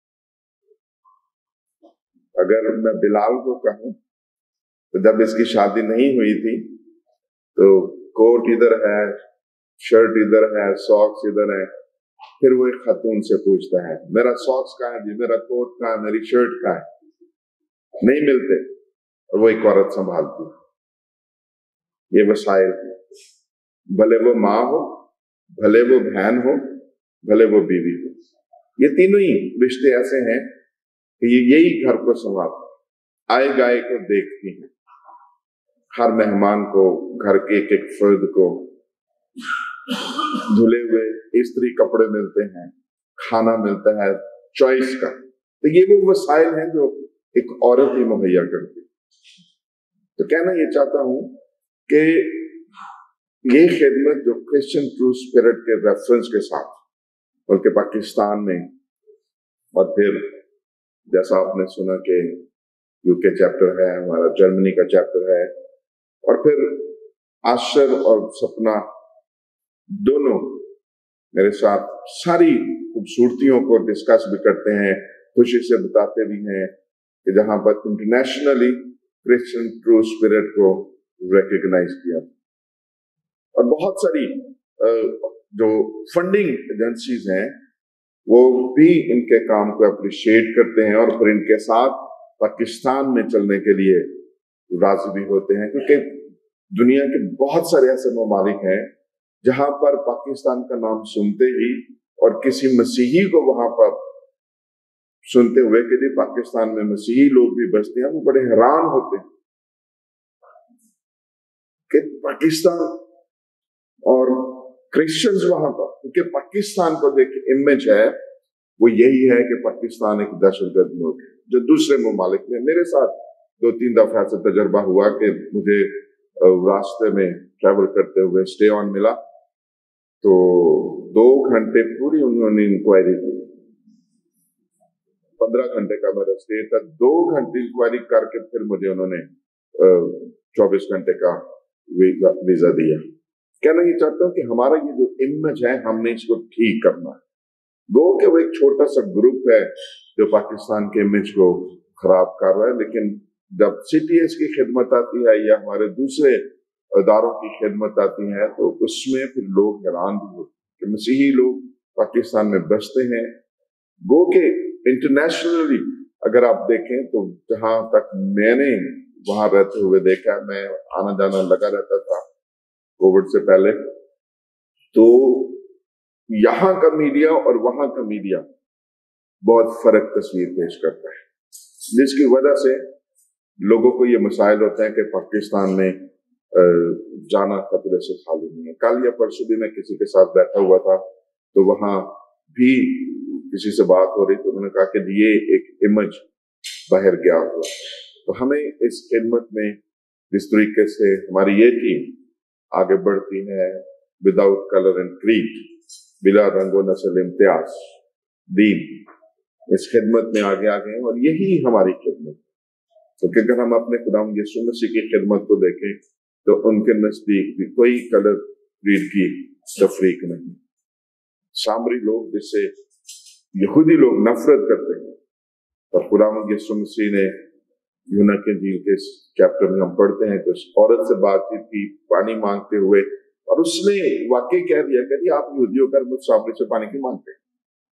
अगर मैं बिलाल को कहूं तो जब इसकी शादी नहीं हुई थी तो कोट इधर है, शर्ट इधर है, सॉक्स इधर है, फिर वो एक खातून से पूछता है मेरा सॉक्स कहाँ है जी, मेरा कोट कहाँ है, मेरी शर्ट कहाँ है, नहीं मिलते, और वो एक औरत संभालती। ये वसाइल है, भले वो माँ हो, भले वो बहन हो, भले वो बीवी हो, ये तीनों ही रिश्ते ऐसे हैं कि ये यही घर को संभालते, आए गाय को देखती हैं, हर मेहमान को, घर के एक एक फर्द को धुले हुए इस्त्री कपड़े मिलते हैं, खाना मिलता है चॉइस का। तो ये वो वसाइल हैं जो एक औरत ही मुहैया करती। तो कहना ये चाहता हूं कि ये खिदमत जो क्रिश्चियन ट्रू स्पिरिट के रेफरेंस के साथ, बल्कि पाकिस्तान में, और फिर जैसा आपने सुना कि यूके चैप्टर है, हमारा जर्मनी का चैप्टर है, और फिर आशर और सपना दोनों मेरे साथ सारी खूबसूरतियों को डिस्कस भी करते हैं, खुशी से बताते भी हैं कि जहां पर इंटरनेशनली क्रिश्चियन ट्रू स्पिरिट को रिकॉग्नाइज किया, और बहुत सारी जो फंडिंग एजेंसीज हैं वो भी इनके काम को अप्रिशिएट करते हैं और फिर इनके साथ पाकिस्तान में चलने के लिए राजी भी होते हैं, क्योंकि दुनिया के बहुत सारे ऐसे ममालिक हैं जहां पर पाकिस्तान का नाम सुनते ही اور کسی مسیحی کو وہاں پر سنتے ہوئے کہ جی پاکستان میں مسیحی لوگ بھی بستے ہیں، وہ بڑے حیران ہوتے ہیں کہ پاکستان اور کرسچنز وہاں پر، کیونکہ پاکستان کو دیکھ امیج ہے وہ یہی ہے کہ پاکستان ایک دہشت گرد ملک ہے، جو دوسرے ممالک میں میرے ساتھ 2-3 دفعہ سے تجربہ ہوا کہ مجھے راستے میں ٹریول کرتے ہوئے اسٹے آن ملا، تو 2 گھنٹے پوری انہوں نے انکوائری کی، 15 گھنٹے کا میرا اسٹے تھا، 2 گھنٹے انکوائری کر کے پھر مجھے انہوں نے 24 گھنٹے کا ویزا دیا۔ کہنا یہ چاہتا ہوں کہ ہمارا یہ جو امیج ہے ہم نے اس کو ٹھیک کرنا ہے۔ گو کہ وہ ایک چھوٹا سا گروپ ہے جو پاکستان کے امیج کو خراب کر رہا ہے، لیکن جب سی ٹی ایس کی خدمت آتی ہے یا ہمارے دوسرے اداروں کی خدمت آتی ہے تو اس میں پھر لوگ حیران بھی ہوتے ہیں کہ مسیحی لوگ پاکستان میں بستے ہیں۔ گو کہ انٹرنیشنلی اگر آپ دیکھیں تو جہاں تک میں نے وہاں رہتے ہوئے دیکھا، میں آنا جانا لگا رہتا تھا کووڈ سے پہلے، تو یہاں کا میڈیا اور وہاں کا میڈیا بہت فرق تصویر پیش کرتا ہے، جس کی وجہ سے لوگوں کو یہ مسائل ہوتے ہیں کہ پاکستان میں جانا خطرے سے خالی نہیں ہے۔ کل یا پرسوں بھی میں کسی کے ساتھ بیٹھا ہوا تھا تو وہاں بھی کسی سے بات ہو رہی تو انہوں نے کہا کہ یہ ایک امیج باہر گیا ہوا، تو ہمیں اس خدمت میں جس طریقے سے ہماری یہ ٹیم آگے بڑھتی ہے وداؤٹ کلر اینڈ کریڈ، بلا رنگ و نسل امتیاز، دین، اس خدمت میں آگے ہیں اور یہی ہماری خدمت ہے۔ کیونکہ اگر ہم اپنے خداوند یسوع مسیح کی خدمت کو دیکھیں تو ان کے نزدیک بھی کوئی کلر کریڈ کی تفریق نہیں۔ سامری لوگ جس سے یہودی لوگ نفرت کرتے ہیں، اور خداوند یسوع مسیح نے یوحنا کے انجیل کے اس چیپٹر میں ہم پڑھتے ہیں کہ اس عورت سے بات کی پانی مانگتے ہوئے، اور اس نے واقعی کہہ دیا کہ جی آپ یہودیوں کا مجھ سامری سے پانی کیوں مانگتے ہیں؟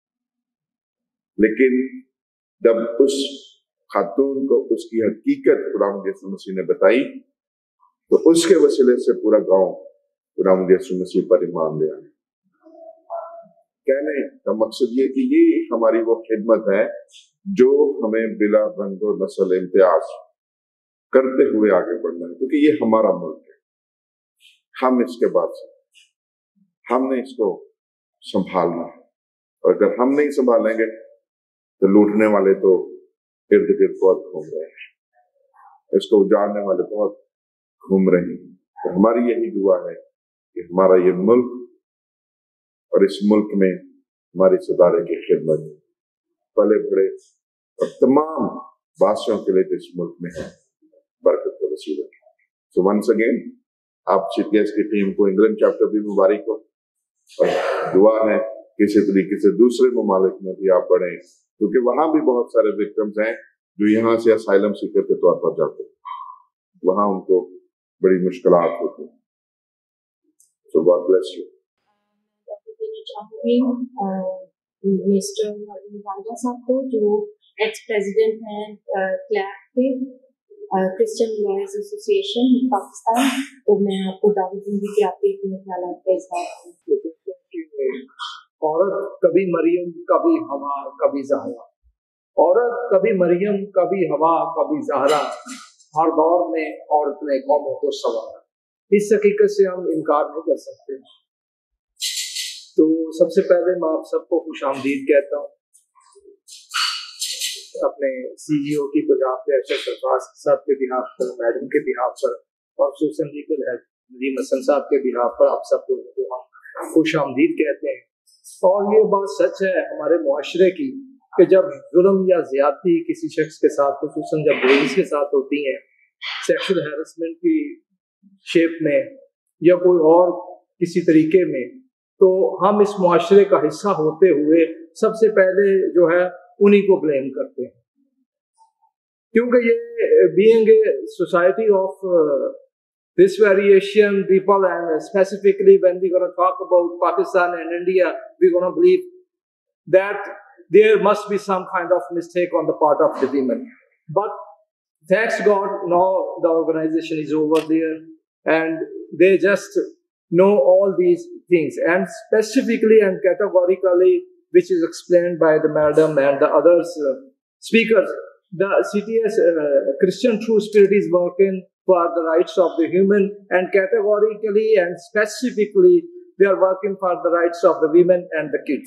لیکن جب اس خاتون کو اس کی حقیقت خداوند یسوع مسیح نے بتائی تو اس کے وسیلے سے پورا گاؤں خداوند یسوع مسیح پر ایمان لے آیا۔ کہنے کا مقصد یہ کہ یہ ہماری وہ خدمت ہے جو ہمیں بلا رنگ و نسل امتیاز کرتے ہوئے آگے بڑھنا ہے، کیونکہ یہ ہمارا ملک ہے، ہم اس کے بعد سے ہم نے اس کو سنبھالنا ہے، اور اگر ہم نہیں سنبھالیں گے تو لوٹنے والے تو ارد گرد بہت گھوم رہے ہیں، اس کو اجاڑنے والے بہت گھوم رہے ہیں۔ تو ہماری یہی دعا ہے کہ ہمارا یہ ملک اور اس ملک میں ہماری صدارے کی خدمت پلے بڑے اور تمام باسیوں کے لیے اس ملک میں ہے برکت کا وسیلہ۔ سو ونس اگین آپ سی ٹی ایس کی ٹیم کو انگلینڈ چیپٹر بھی مبارک ہو، اور دعا ہے کہ اسی طریقے سے دوسرے ممالک میں بھی آپ بڑھیں، کیونکہ وہاں بھی بہت سارے وکٹمز ہیں جو یہاں سے اسائلم سیکر کے طور پر جاتے ہیں، وہاں ان کو بڑی مشکلات ہوتی ہیں۔ So God bless you. Mister Raja صاحب کو جو ایکس پریزیڈنٹ ہیں کلیپ کے کرسچن لائرز ایسوسیشن پاکستان، تو میں آپ کو دعوت دوں گی کہ آپ اپنے خیالات کا اظہار کریں۔ عورت کبھی مریم کبھی ہوا کبھی زہرا، عورت کبھی مریم کبھی ہوا کبھی زہرا، ہر دور میں عورت نے قوموں کو سنوارا۔ اس حقیقت سے ہم انکار نہیں کر سکتے۔ تو سب سے پہلے میں آپ سب کو خوش آمدید کہتا ہوں اپنے سی ای او کی بجا پہ ارشد سرفراز صاحب کے بہاف پر، میڈم کے بہاف پر، اور خصوصاً لیگل ہیڈ ندیم حسن صاحب کے بہاف پر آپ سب لوگوں کو ہم خوش آمدید کہتے ہیں۔ اور یہ بات سچ ہے ہمارے معاشرے کی کہ جب ظلم یا زیادتی کسی شخص کے ساتھ، خصوصاً جب لیڈیز کے ساتھ ہوتی ہیں، سیکشل ہیرسمنٹ کی شیپ میں یا کوئی اور کسی طریقے میں، تو ہم اس معاشرے کا حصہ ہوتے ہوئے سب سے پہلے جو ہے انہی کو بلیم کرتے ہیں، کیونکہ یہ being a society of this variation people, and specifically when we're going to talk about Pakistan and India, we're going to believe that there must be some kind of mistake on the part of the women. But thanks God, now the organization is over there and they just know all these things, and specifically and categorically, which is explained by the madam and the others speakers, the CTS Christian True Spirit is working for the rights of the human, and categorically and specifically they are working for the rights of the women and the kids.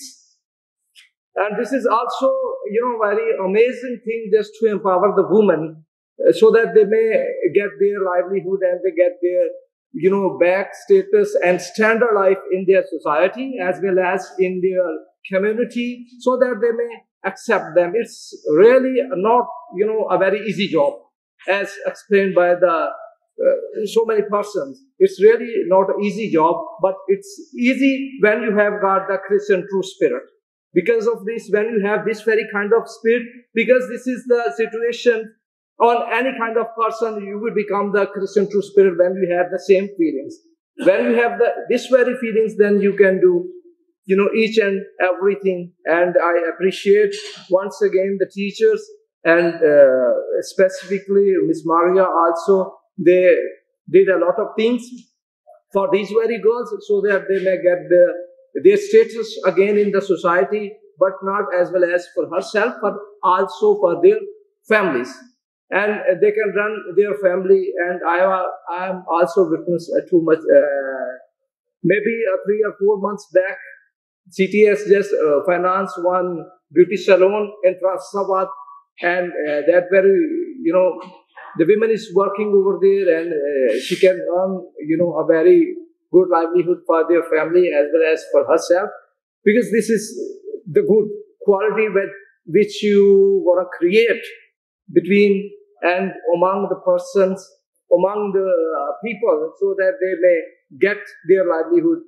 And this is also, very amazing thing, just to empower the women so that they may get their livelihood and they get their, back status and standard life in their society as well as in their community, so that they may accept them. It's really not, a very easy job, as explained by the so many persons. It's really not an easy job, but it's easy when you have got the Christian true spirit. Because of this, when you have this very kind of spirit, because this is the situation on any kind of person, you will become the Christian true spirit when you have the same feelings. When you have this very feelings, then you can do, each and everything. And I appreciate once again the teachers, and specifically Miss Maria also. They did a lot of things for these very girls so that they may get their status again in the society, but not as well as for herself, but also for their families. And they can run their family. And I am also witness too much. Maybe 3 or 4 months back, CTS just financed one beauty salon in Trasabad, and that very, the women is working over there, and she can earn, a very good livelihood for their family as well as for herself, because this is the good quality which you want to create between and among the persons, among the people, so that they may get their livelihood,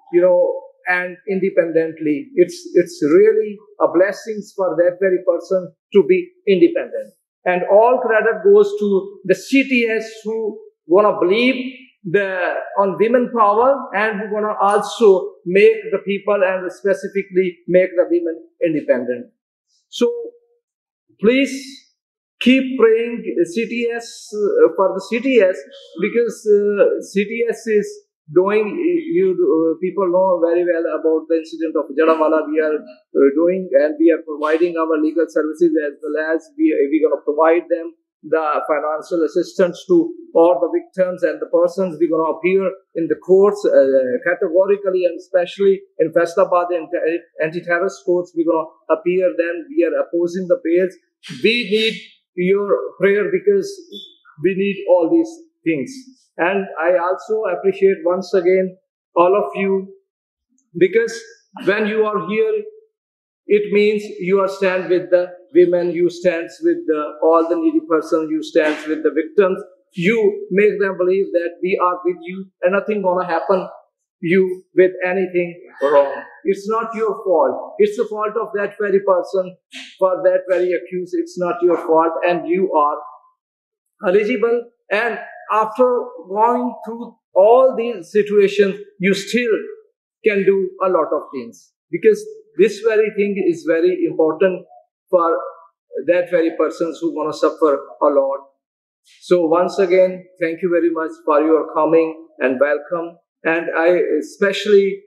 and independently. It's really a blessing for that very person to be independent. And all credit goes to the CTS who want to believe on women power, and who want to also make the people and specifically make the women independent. So please keep praying CTS for the CTS, because CTS is doing, people know very well about the incident of Jadawala. We are doing, and we are providing our legal services, as well as we're going to provide them the financial assistance to all the victims and the persons. We're going to appear in the courts categorically, and especially in Faisalabad anti-terrorist courts. We're going to appear then. We are opposing the bails. We need your prayer, because we need all these things. And I also appreciate once again all of you, because when you are here, it means you are stand with the women, you stand with all the needy persons, you stand with the victims. You make them believe that we are with you, and nothing gonna happen you with anything wrong. It's not your fault. It's the fault of that very person, for that very accused. It's not your fault, and you are eligible. And after going through all these situations, you still can do a lot of things, because this very thing is very important for that very persons who want to suffer a lot. So once again, thank you very much for your coming and welcome. And I especially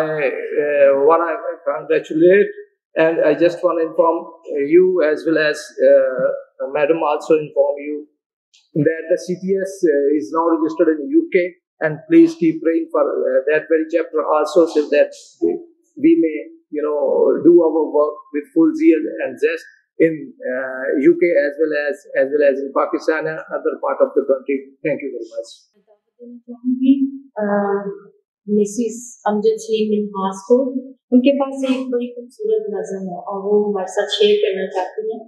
want to congratulate, and I just want to inform you, as well as Madam also inform you, that the CTS is now registered in the UK, and please keep praying for that very chapter also, so that we may, do our work with full zeal and zest in UK as well as in Pakistan and other part of the country. Thank you very much. Mrs Amjad Sheikh Minhas को, उनके पास एक बड़ी खूबसूरत नज़म है और वो हमारे साथ शेयर करना चाहती हैं।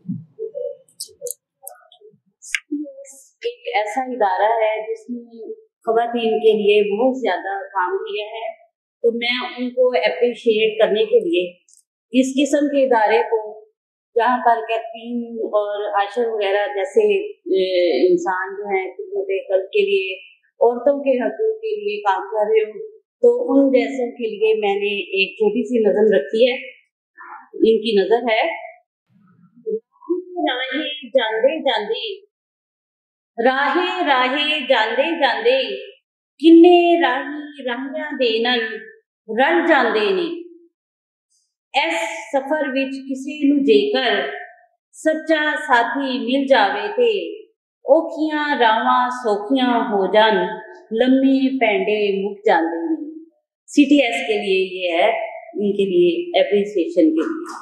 एक ऐसा इदारा है जिसने ख़वातीन के लिए बहुत ज़्यादा काम किया है, तो मैं उनको अप्रिशिएट करने के लिए इस किस्म के इदारे को, जहाँ पर कैथरीन और आशर वगैरह जैसे इंसान जो हैं खिदमत कल्ब के लिए, औरतों के हकूक़ के लिए काम कर रहे हो, तो उन जैसों के लिए मैंने एक छोटी सी नज़म रखी है। इनकी नज़र है, राहे जांदे जांदे, राहे राहे जांदे जांदे, ਕਿੰਨੇ ਰਾਹੀਆਂ ਦੇ ਨਾਲ ਰਲ ਜਾਂਦੇ ਨੇ। ਇਸ ਸਫ਼ਰ ਵਿੱਚ ਕਿਸੇ ਨੂੰ ਜੇਕਰ ਸੱਚਾ ਸਾਥੀ ਮਿਲ ਜਾਵੇ ਤੇ ਔਖੀਆਂ ਰਾਵਾਂ ਸੌਖੀਆਂ ਹੋ ਜਾਣ, ਲੰਮੇ ਪੈਂਡੇ मुक जाते हैं। CTS के लिए ये है, इनके लिए एप्रिसिएशन के लिए।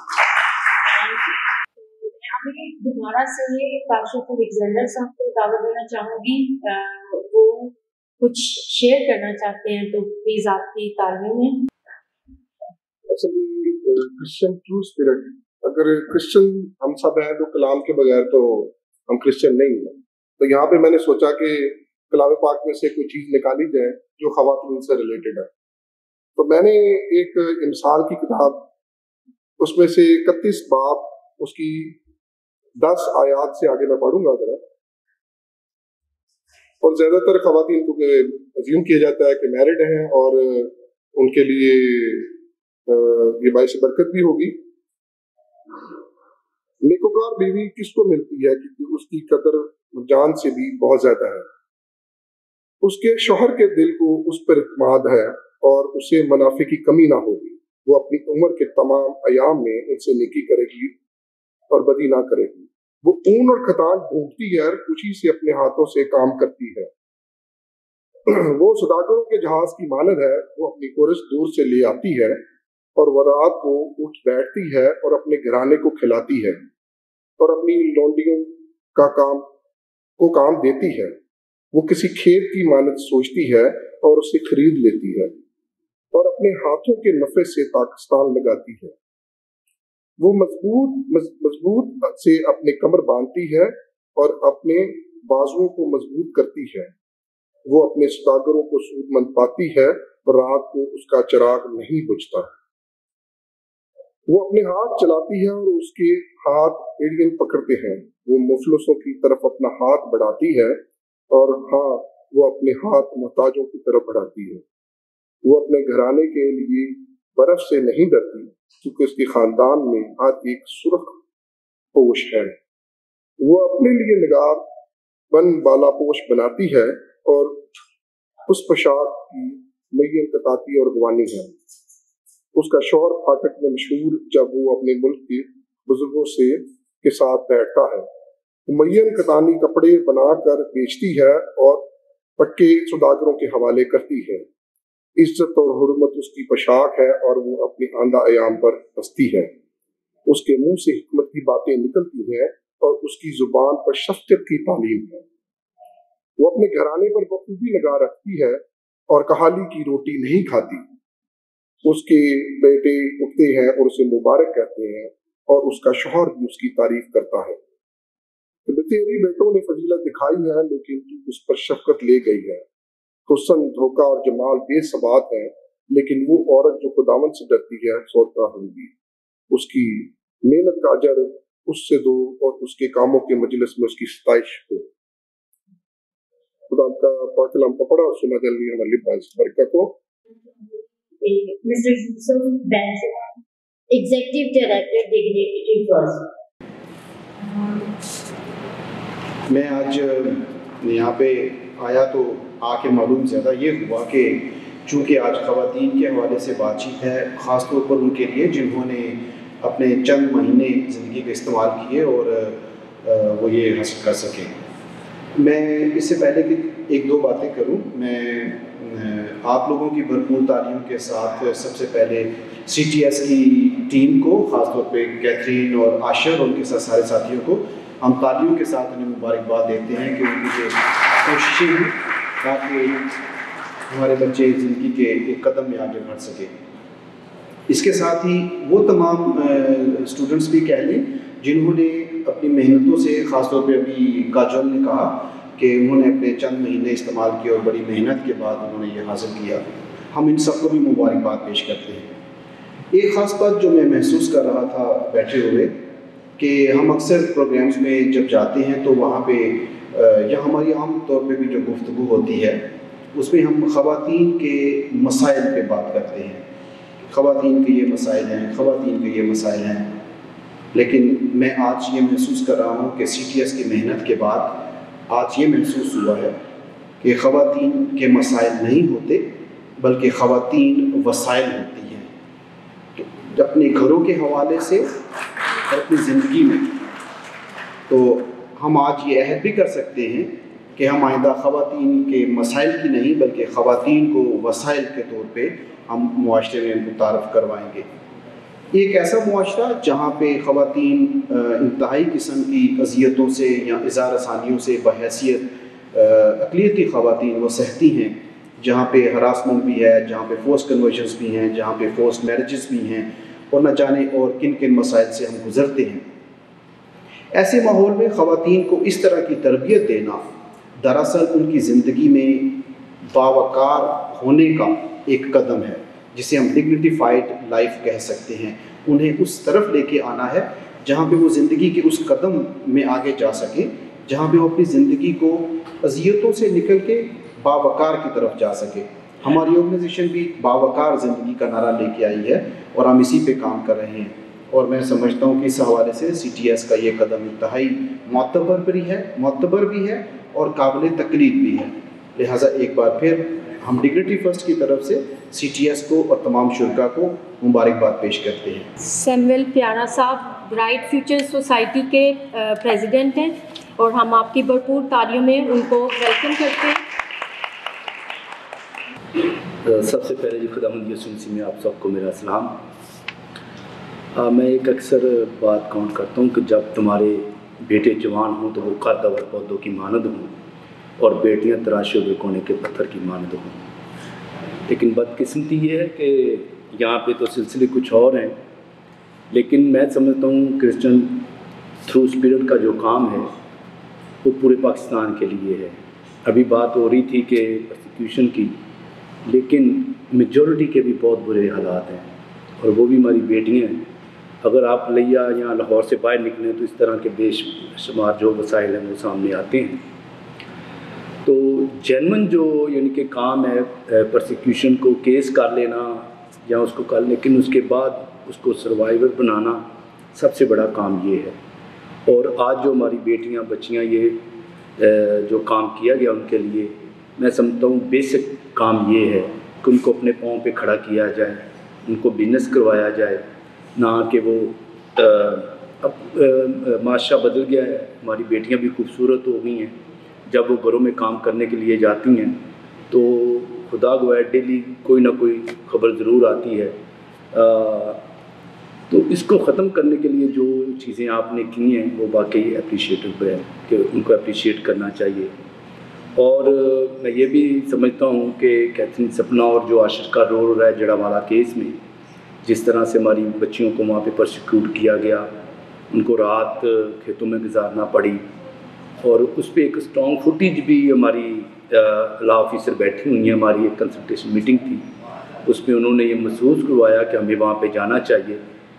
अभी दोबारा से काशिफ अलेक्जेंडर साहब को दावत देना चाहूँगी, वो कुछ शेयर करना चाहते हैं तो प्लीज आपकी तालीम में। क्रिश्चियन ट्रू स्पिरिट, अगर क्रिश्चियन हम सब हैं तो कलाम के बगैर तो हम क्रिश्चियन नहीं हैं। तो यहाँ पे मैंने सोचा कि कलाम पाक में से कोई चीज़ निकाली जाए जो ख़वातीन से रिलेटेड है। तो मैंने एक इमसाल की किताब, उसमें से 31 बाब, उसकी 10 आयात से आगे मैं पढ़ूंगा ज़रा। और ज़्यादातर ख़वातीन को अज्यूम किया जाता है कि मैरिड हैं और उनके लिए ये बाइस बरकत भी होगी। नेकोकार बीवी किसको मिलती है क्योंकि उसकी कदर जान से भी बहुत ज्यादा है। उसके शौहर के दिल को उस पर इत्मीनान है और उसे मुनाफे की कमी ना होगी। वो अपनी उम्र के तमाम अयाम में उनसे नेकी करेगी और बदी ना करेगी। वो ऊन और खतान ढूंढती है और खुशी से अपने हाथों से काम करती है। वो सौदागरों के जहाज की मानद है, वो अपनी कोरस दूर से ले आती है और वो रात को उठ बैठती है और अपने घराने को खिलाती है और अपनी लौंडियों का काम देती है। वो किसी खेत की मानद सोचती है और उसे खरीद लेती है और अपने हाथों के नफे से पाकिस्तान लगाती है। वो मजबूत से अपने कमर बांधती है और अपने बाजुओं को मजबूत करती है। वो अपने सौदागरों को सूदमंद पाती है और रात को उसका चिराग नहीं बुझता। वो अपने हाथ चलाती है और उसके हाथ एड़ियन पकड़ते हैं। वो मुफलसों की तरफ अपना हाथ बढ़ाती है और हाँ, वो अपने हाथ मोहताजों की तरफ बढ़ाती है। वो अपने घराने के लिए बर्फ से नहीं डरती क्योंकि उसके खानदान में हर एक सुर्ख पोश है। वो अपने लिए निगार बन बाला पोश बनाती है और उस पोशाक की मैयन कताती और गवानी है। उसका शौहर फाटक में मशहूर जब वो अपने मुल्क के बुजुर्गों के साथ बैठता है। मैयन कतानी कपड़े बनाकर बेचती है और पक्के सौदागरों के हवाले करती है। इज्जत और हुर्मत उसकी पोशाक है और वो अपने आंदा अयाम पर हंसती है। उसके मुंह से हिकमत की बातें निकलती हैं और उसकी जुबान पर शफ़क़त की तालीम है। वो अपने घराने पर बखूबी निगाह रखती है और कहाली की रोटी नहीं खाती। उसके बेटे उठते हैं और उसे मुबारक कहते हैं और उसका शौहर भी उसकी तारीफ करता है। तेरी बेटों ने फजीलत दिखाई है लेकिन तू उस पर शफकत ले गई है। हुस्न, धोखा और जमाल बेसबात है लेकिन वो औरत जो खुदावन से डरती है सौदा होगी। उसकी मेहनत का अजर उससे दो और उसके कामों के मजलिस में उसकी सताइश हो। खुदा का पाक कलाम का पढ़ा और सुना जल्दी हमारी बरकत हो। Mr. Yusuf Benzema, Executive Director, Dignity First. मैं आज यहाँ पे आया तो आके मालूम ज़्यादा ये हुआ कि चूँकि आज ख़वातीन के हवाले से बातचीत है, ख़ास तौर पर उनके लिए जिन्होंने अपने चंद महीने ज़िंदगी का इस्तेमाल किए और वो ये हासिल कर सकें। मैं इससे पहले कि एक दो बातें करूं, मैं आप लोगों की भरपूर तालियों के साथ सबसे पहले CTS की टीम को, ख़ास तौर पे कैथरीन और आशर और उनके साथ सारे साथियों को हम तालियों के साथ उन्हें मुबारकबाद देते हैं कि उनकी ये कोशिशें हैं ताकि हमारे बच्चे ज़िंदगी के एक कदम में आगे बढ़ सकें। इसके साथ ही वो तमाम स्टूडेंट्स भी कह लें जिन्होंने अपनी मेहनतों से, ख़ास तौर पे अभी काजल ने कहा कि उन्होंने अपने चंद महीने इस्तेमाल किए और बड़ी मेहनत के बाद उन्होंने ये हासिल किया, हम इन सबको भी मुबारकबाद पेश करते हैं। एक ख़ास बात जो मैं महसूस कर रहा था बैठे हुए कि हम अक्सर प्रोग्राम्स में जब जाते हैं तो वहाँ पे या हमारी आम तौर पे भी जो गुफ्तगू होती है उसमें हम ख़वातीन के मसाइल पे बात करते हैं। ख़वातीन के ये मसाइल हैं, ख़वातीन के ये मसाइल हैं, लेकिन मैं आज ये महसूस कर रहा हूँ कि CTS की मेहनत के बाद आज ये महसूस हुआ है کہ خواتین کے مسائل نہیں ہوتے بلکہ خواتین وسائل ہوتی ہیں. تو اپنے گھروں کے حوالے سے اور اپنی زندگی میں تو ہم آج یہ عہد بھی کر سکتے ہیں کہ ہم آئندہ خواتین کے مسائل کی نہیں بلکہ خواتین کو وسائل کے طور پہ ہم معاشرے میں متعارف کروائیں گے. ایک ایسا معاشرہ جہاں پہ خواتین انتہائی قسم کی اذیتوں سے یا اظہار رسانیوں سے بحیثیت اقلیتی خواتین وہ سہتی ہیں، جہاں پہ ہراسمنٹ بھی ہے، جہاں پہ فورس کنورژنس بھی ہیں، جہاں پہ فورس میرجز بھی ہیں، اور نہ جانے اور کن کن مسائل سے ہم گزرتے ہیں. ایسے ماحول میں خواتین کو اس طرح کی تربیت دینا دراصل ان کی زندگی میں باوقار ہونے کا ایک قدم ہے، جسے ہم ڈگنیٹیفائڈ لائف کہہ سکتے ہیں. انہیں اس طرف لے کے آنا ہے جہاں پہ وہ زندگی کے اس قدم میں آگے جا سکیں جہاں پہ وہ اپنی زندگی کو اذیتوں سے نکل کے باوقار کی طرف جا سکے. ہماری آرگنائزیشن بھی باوقار زندگی کا نعرہ لے کے آئی ہے اور ہم اسی پہ کام کر رہے ہیں، اور میں سمجھتا ہوں کہ اس حوالے سے CTS کا یہ قدم انتہائی معتبر بھی ہے اور قابل تقلید بھی ہے. لہٰذا ایک بار پھر ہم ڈگنیٹی فرسٹ کی طرف سے CTS کو اور تمام شرکا کو مبارکباد پیش کرتے ہیں. سیمویل پیارا صاحب برائٹ فیوچر سوسائٹی کے پریزیڈنٹ ہیں اور ہم آپ کی بھرپور تالیوں میں ان کو ویلکم کرتے ہیں. سب سے پہلے جی خداوند یسوع مسیح میں آپ سب کو میرا سلام. میں ایک اکثر بات کاؤنٹ کرتا ہوں کہ جب تمہارے بیٹے جوان ہوں تو وہ قدور پودوں کی مانند ہوں اور بیٹیاں تراشے ہوئے کونے کے پتھر کی مانند ہوں. لیکن بدقسمتی یہ ہے کہ یہاں پہ تو سلسلے کچھ اور ہیں، لیکن میں سمجھتا ہوں کرسچن تھرو اسپرٹ کا جو کام ہے وہ پورے پاکستان کے لیے ہے. ابھی بات ہو رہی تھی کہ پرسیکیوشن کی، لیکن میجورٹی کے بھی بہت برے حالات ہیں اور وہ بھی ہماری بیٹیاں ہیں. اگر آپ لیا یا لاہور سے باہر نکلیں تو اس طرح کے بے شمار جو وسائل ہیں وہ سامنے آتے ہیں. تو جینون جو یعنی کہ کام ہے پرسیکیوشن کو کیس کر لینا یا اس کو کر، لیکن اس کے بعد اس کو سروائیور بنانا سب سے بڑا کام یہ ہے. اور آج جو ہماری بیٹیاں بچیاں یہ جو کام کیا گیا ان کے لیے، میں سمجھتا ہوں بیسک کام یہ ہے کہ ان کو اپنے پاؤں پہ کھڑا کیا جائے، ان کو بزنس کروایا جائے، نہ کہ وہ اب معاشرہ بدل گیا ہے. ہماری بیٹیاں بھی خوبصورت ہو گئی ہیں. جب وہ گھروں میں کام کرنے کے لیے جاتی ہیں تو خدا گواہ ڈیلی کوئی نہ کوئی خبر ضرور آتی ہے. تو اس کو ختم کرنے کے لیے جو چیزیں آپ نے کی ہیں وہ واقعی اپریشیٹیبل ہے کہ ان کو اپریشیٹ کرنا چاہیے. اور میں یہ بھی سمجھتا ہوں کہ کیتھرین سپنا اور جو عاشر کا رول رہا ہے جڑا والا کیس میں، جس طرح سے ہماری بچیوں کو وہاں پہ پرسیکیوٹ کیا گیا، ان کو رات کھیتوں میں گزارنا پڑی، اور اس پہ ایک اسٹرانگ فوٹیج بھی ہماری لا آفیسر بیٹھی ہوئی ہیں. ہماری ایک کنسلٹیشن میٹنگ تھی، اس میں انہوں نے یہ محسوس کروایا کہ ہمیں وہاں پہ جانا چاہیے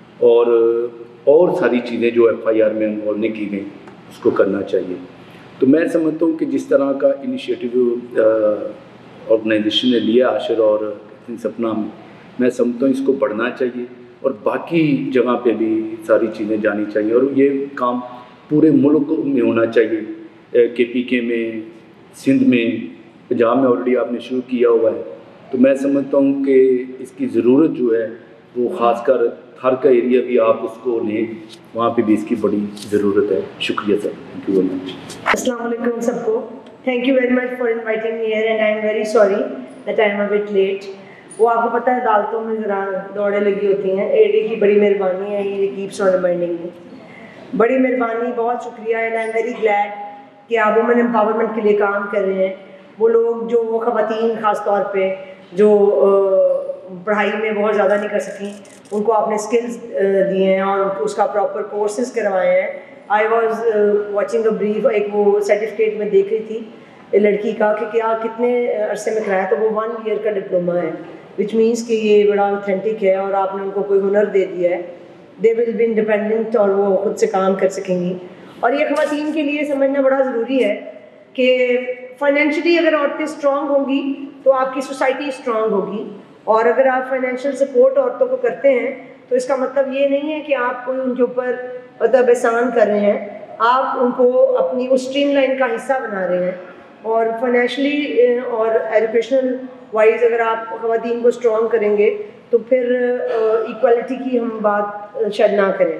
اور ساری چیزیں جو FIR میں انوالو نہیں کی گئیں اس کو کرنا چاہیے. تو میں سمجھتا ہوں کہ جس طرح کا انیشیٹو آرگنائزیشن نے لیا عاشر اور سپنا میں سمجھتا ہوں اس کو بڑھنا چاہیے اور باقی جگہ پہ بھی ساری چیزیں جانی چاہیے. اور یہ کام پورے ملک میں ہونا چاہیے، KPK میں، سندھ میں، پنجاب میں آلریڈی آپ نے شروع کیا ہوا ہے. تو میں سمجھتا ہوں کہ اس کی ضرورت جو ہے وہ خاص کر ہر کا ایریا بھی آپ اس کو لیں، وہاں پہ بھی اس کی بڑی ضرورت ہے. شکریہ sir. Thank you very much. السلام علیکم سب کو. Thank you very much for inviting me here and I am very sorry that I am a bit late. وہ آپ کو پتہ ہے عدالتوں میں ذرا دوڑیں لگی ہوتی ہیں. AD کی بڑی مہربانی ہے، یہ کیپس آن ریمائنڈنگ می. بڑی مہربانی، بہت شکریہ. And I am very glad کہ آپ وومن امپاورمنٹ کے لیے کام کر رہے ہیں. وہ لوگ جو وہ خواتین خاص طور پہ جو پڑھائی میں بہت زیادہ نہیں کر سکیں، ان کو آپ نے اسکلز دیے ہیں اور اس کا پراپر کورسز کروائے ہیں. I was watching a brief, ایک وہ سرٹیفکیٹ میں دیکھ رہی تھی لڑکی کا کہ کیا کتنے عرصے میں کرایا، تو وہ 1 ایئر کا ڈپلوما ہے، وچ مینس کہ یہ بڑا اوتھینٹک ہے اور آپ نے ان کو کوئی ہنر دے دیا ہے. دے ول بی انڈیپینڈنٹ اور وہ خود سے کام کر سکیں گی. اور یہ خواتین کے لیے سمجھنا بڑا ضروری ہے کہ فائنینشلی اگر عورتیں اسٹرانگ ہوں گی تو آپ کی سوسائٹی اسٹرانگ ہوگی. اور اگر آپ فائنینشیل سپورٹ عورتوں کو کرتے ہیں تو اس کا مطلب یہ نہیں ہے کہ آپ کوئی ان کے اوپر مطلب احسان کر رہے ہیں، آپ ان کو اپنی اس اسٹریم لائن کا حصہ بنا رہے ہیں اور فائنینشلی اور ایجوکیشنل وائز اگر آپ خواتین کو اسٹرانگ کریں گے تو پھر ایکوالٹی کی ہم بات شاید نہ کریں.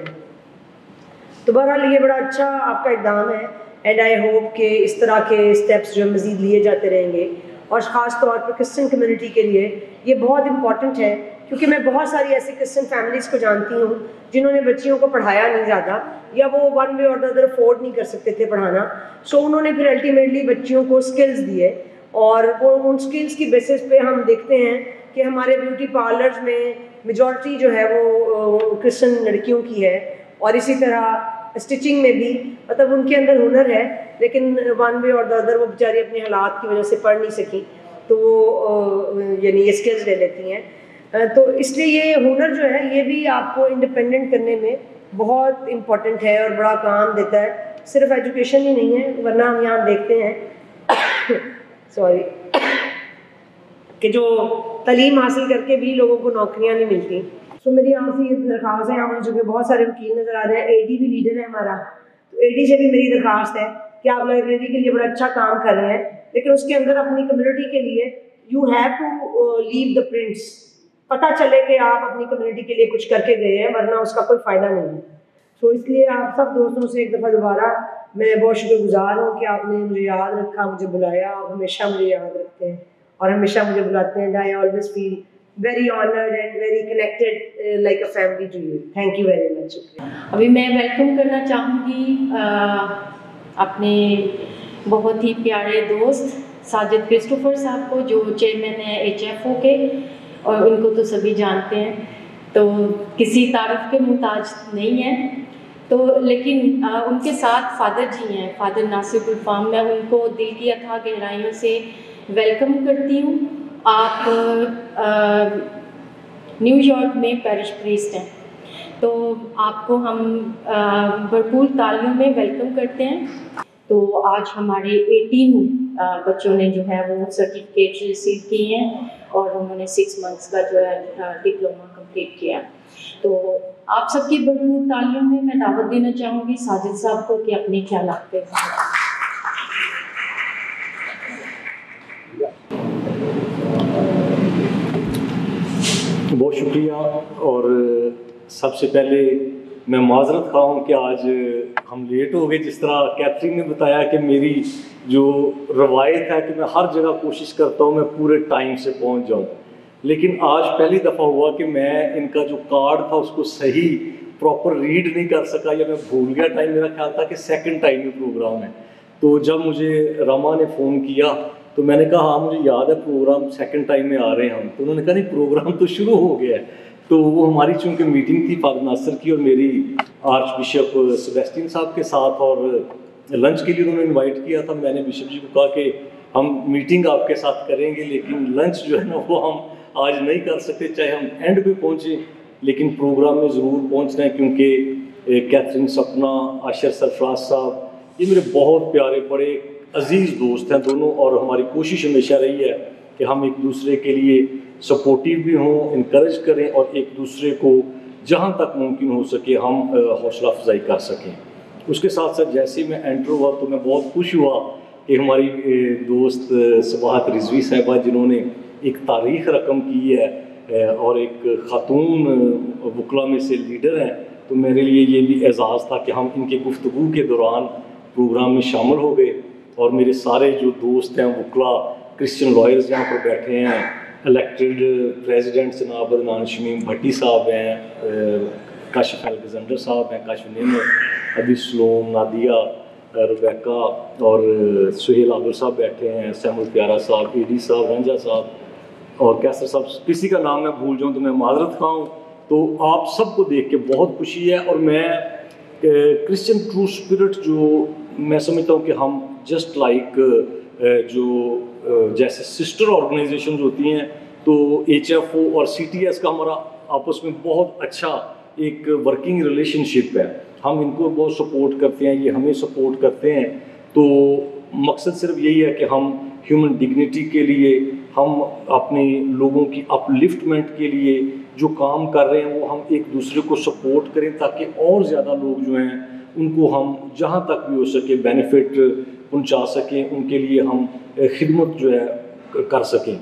تو بہرحال یہ بڑا اچھا آپ کا اقدام ہے اینڈ آئی ہوپ کہ اس طرح کے اسٹیپس جو مزید لیے جاتے رہیں گے. اور خاص طور پر کرسچن کمیونٹی کے لیے یہ بہت امپورٹنٹ ہے کیونکہ میں بہت ساری ایسی کرسچن فیملیز کو جانتی ہوں جنہوں نے بچیوں کو پڑھایا نہیں زیادہ یا وہ ون وے اور ادر افورڈ نہیں کر سکتے تھے پڑھانا. سو انہوں نے پھر الٹیمیٹلی بچیوں کو اسکلز دیے اور وہ ان اسکلز کی بیسس پہ ہم دیکھتے ہیں کہ ہمارے بیوٹی پارلرز میں میجورٹی جو ہے وہ کرسچن لڑکیوں کی ہے. اور اسی طرح اسٹچنگ میں بھی مطلب ان کے اندر ہنر ہے لیکن ون وے اور ادر وہ بیچاری اپنے حالات کی وجہ سے پڑھ نہیں سکی تو وہ یعنی یہ اسکلز لے لیتی ہیں. تو اس لیے یہ ہنر جو ہے یہ بھی آپ کو انڈیپینڈنٹ کرنے میں بہت امپورٹنٹ ہے اور بڑا کام دیتا ہے. صرف ایجوکیشن ہی نہیں ہے ورنہ ہم یہاں دیکھتے ہیں سوری کہ جو تعلیم حاصل کر کے بھی لوگوں کو نوکریاں نہیں ملتی. تو میری آپ سے یہ درخواست ہے, یہاں مجھے جو کہ بہت سارے وکیل نظر آ رہے ہیں, اے ڈی بھی لیڈر ہے ہمارا, تو اے ڈی سے بھی میری درخواست ہے کہ آپ لائبریری کے لیے بڑا اچھا کام کر رہے ہیں لیکن اس کے اندر اپنی کمیونٹی کے لیے you have to leave the prints, پتہ چلے کہ آپ اپنی کمیونٹی کے لیے کچھ کر کے گئے ہیں ورنہ اس کا کوئی فائدہ نہیں ہے. تو اس لیے آپ سب دوستوں سے ایک دفعہ دوبارہ میں بہت شکر گزار ہوں کہ آپ نے مجھے یاد رکھا, مجھے بلایا, آپ ہمیشہ مجھے یاد رکھتے ہیں اور ہمیشہ مجھے بلاتے ہیں. I always feel very honored and very connected like a family to you. Thank you very much. ابھی میں ویلکم کرنا چاہوں گی اپنے بہت ہی پیارے دوست ساجد کرسٹوفر صاحب کو جو چیئرمین ہیں HFO کے, اور ان کو تو سبھی جانتے ہیں تو کسی تعارف کے محتاج نہیں ہیں. تو لیکن ان کے ساتھ فادر جی ہیں, فادر ناصر الفام, میں ان کو دل کی اتھاہ گہرائیوں سے ویلکم کرتی ہوں. آپ نیو یارک میں پیرش پریسٹ ہیں تو آپ کو ہم بھرپور تالیوں میں ویلکم کرتے ہیں. تو آج ہمارے 18 بچوں نے جو ہے وہ سرٹیفکیٹ ریسیو کیے ہیں اور انہوں نے 6 months کا جو ہے ڈپلوما کمپلیٹ کیا. تو آپ سب کی بھرپور تالیوں میں میں دعوت دینا چاہوں گی ساجد صاحب کو کہ اپنے خیالات پہ. بہت شکریہ. اور سب سے پہلے میں معذرت خواہ ہوں کہ آج ہم لیٹ ہو گئے. جس طرح کیتھرین نے بتایا کہ میری جو روایت ہے کہ میں ہر جگہ کوشش کرتا ہوں میں پورے ٹائم سے پہنچ جاؤں, لیکن آج پہلی دفعہ ہوا کہ میں ان کا جو کارڈ تھا اس کو صحیح پراپر ریڈ نہیں کر سکا یا میں بھول گیا ٹائم. میرا خیال تھا کہ سیکنڈ ٹائم میں پروگرام ہے. تو جب مجھے رما نے فون کیا تو میں نے کہا ہاں مجھے یاد ہے پروگرام سیکنڈ ٹائم میں آ رہے ہیں ہم. تو انہوں نے کہا نہیں پروگرام تو شروع ہو گیا ہے. تو وہ ہماری چونکہ میٹنگ تھی فادر ناصر کی اور میری آرچ بشپ سیبیسٹین صاحب کے ساتھ, اور لنچ کے لیے انہوں نے انوائٹ کیا تھا. میں نے بشپ جی کو کہا کہ ہم میٹنگ آپ کے ساتھ کریں گے لیکن لنچ جو ہے نا وہ ہم آج نہیں کر سکتے, چاہے ہم اینڈ پہ پہنچیں لیکن پروگرام میں ضرور پہنچنا ہے کیونکہ کیتھرین سپنا, عاشر سرفراز صاحب یہ میرے بہت پیارے بڑے عزیز دوست ہیں دونوں, اور ہماری کوشش ہمیشہ رہی ہے کہ ہم ایک دوسرے کے لیے سپورٹیو بھی ہوں, انکریج کریں اور ایک دوسرے کو جہاں تک ممکن ہو سکے ہم حوصلہ افزائی کر سکیں. اس کے ساتھ ساتھ جیسے میں انٹر ہوا تو میں بہت خوش ہوا کہ ہماری دوست صباحت رضوی صاحبہ جنہوں نے ایک تاریخ رقم کی ہے اور ایک خاتون وکلا میں سے لیڈر ہیں, تو میرے لیے یہ بھی اعزاز تھا کہ ہم ان کے گفتگو کے دوران پروگرام میں شامل ہو گئے. اور میرے سارے جو دوست ہیں وکلا کرسچن لائرز یہاں پر بیٹھے ہیں, الیکٹڈ پریزیڈنٹ جناب عدنان شمیم بھٹی صاحب ہیں, کاشف الگزنڈر صاحب ہیں, کاشف نعمت, ابھی سلوم, نادیہ, ربیکا اور سہیل عابر صاحب بیٹھے ہیں, سیمل پیارا صاحب, اے ڈی صاحب, رنجا صاحب اور کیسر صاحب. کسی کا نام میں بھول جاؤں تو میں معذرت خواہ ہوں. تو آپ سب کو دیکھ کے بہت خوشی ہے. اور میں کرسچن ٹرو اسپرٹ جو میں سمجھتا ہوں کہ ہم جسٹ لائک جو جیسے سسٹر آرگنائزیشنز ہوتی ہیں تو HFO اور CTS کا ہمارا آپس میں بہت اچھا ایک ورکنگ ریلیشن شپ ہے. ہم ان کو بہت سپورٹ کرتے ہیں, یہ ہمیں سپورٹ کرتے ہیں. تو مقصد صرف یہی ہے کہ ہم ہیومن ڈگنیٹی کے لیے, ہم اپنے لوگوں کی اپ لفٹمنٹ کے لیے جو کام کر رہے ہیں وہ ہم ایک دوسرے کو سپورٹ کریں تاکہ اور زیادہ لوگ جو ہیں ان کو ہم جہاں تک بھی ہو سکے بینیفٹ पहुंचा सकें, उनके लिए हम खिदमत जो है कर सकें।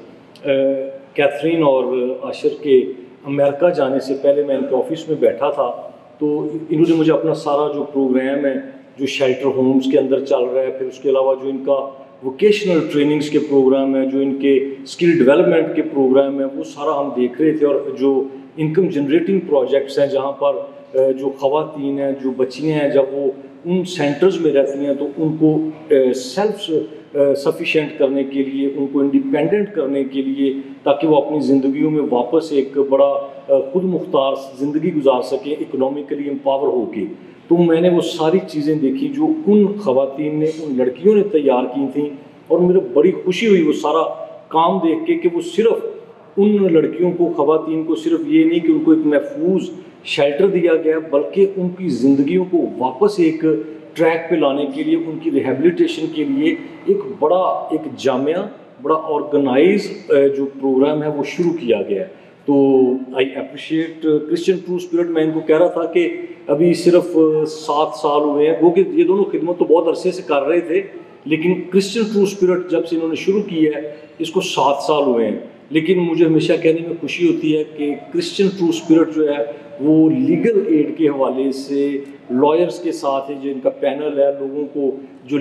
कैथरीन और आशिर के अमेरिका जाने से पहले मैं इनके ऑफिस में बैठा था, तो इन्होंने मुझे अपना सारा जो प्रोग्राम है जो शेल्टर होम्स के अंदर चल रहा है, फिर उसके अलावा जो इनका वोकेशनल ट्रेनिंग्स के प्रोग्राम है, जो इनके स्किल डेवलपमेंट के प्रोग्राम है, वो सारा हम देख रहे थे। और जो इनकम जनरेटिंग प्रोजेक्ट्स हैं जहाँ पर जो ख़वातीन हैं, जो बच्चियाँ हैं, जब वो उन सेंटर्स में रहती हैं तो उनको सेल्फ सफिशेंट करने के लिए, उनको इंडिपेंडेंट करने के लिए, ताकि वो अपनी ज़िंदगियों में वापस एक बड़ा खुद मुख्तार ज़िंदगी गुजार सकें, इकोनॉमिकली एम्पावर होके। तो मैंने वो सारी चीज़ें देखी जो उन ख़वातीन ने, उन लड़कियों ने तैयार की थी, और मुझे बड़ी खुशी हुई वो सारा काम देख के कि वो सिर्फ़ उन लड़कियों को, ख़वातीन को सिर्फ ये नहीं कि उनको एक महफूज शेल्टर दिया गया, बल्कि उनकी ज़िंदगियों को वापस एक ट्रैक पे लाने के लिए, उनकी रिहेबिलिटेशन के लिए एक बड़ा, एक जामिया, बड़ा ऑर्गेनाइज जो प्रोग्राम है वो शुरू किया गया है। तो I appreciate Christian true spirit. मैं इनको कह रहा था कि अभी सिर्फ 7 साल हुए हैं, वो कि ये दोनों खिदमत तो बहुत अरसे से कर रहे थे, लेकिन क्रिश्चियन ट्रू स्पिरिट जब से इन्होंने शुरू की है इसको 7 साल हुए हैं। लेकिन मुझे हमेशा कहने में खुशी होती है कि क्रिश्चियन ट्रू स्पिरिट जो है वो लीगल एड के हवाले से लॉयर्स के साथ है, जो इनका पैनल है, लोगों को जो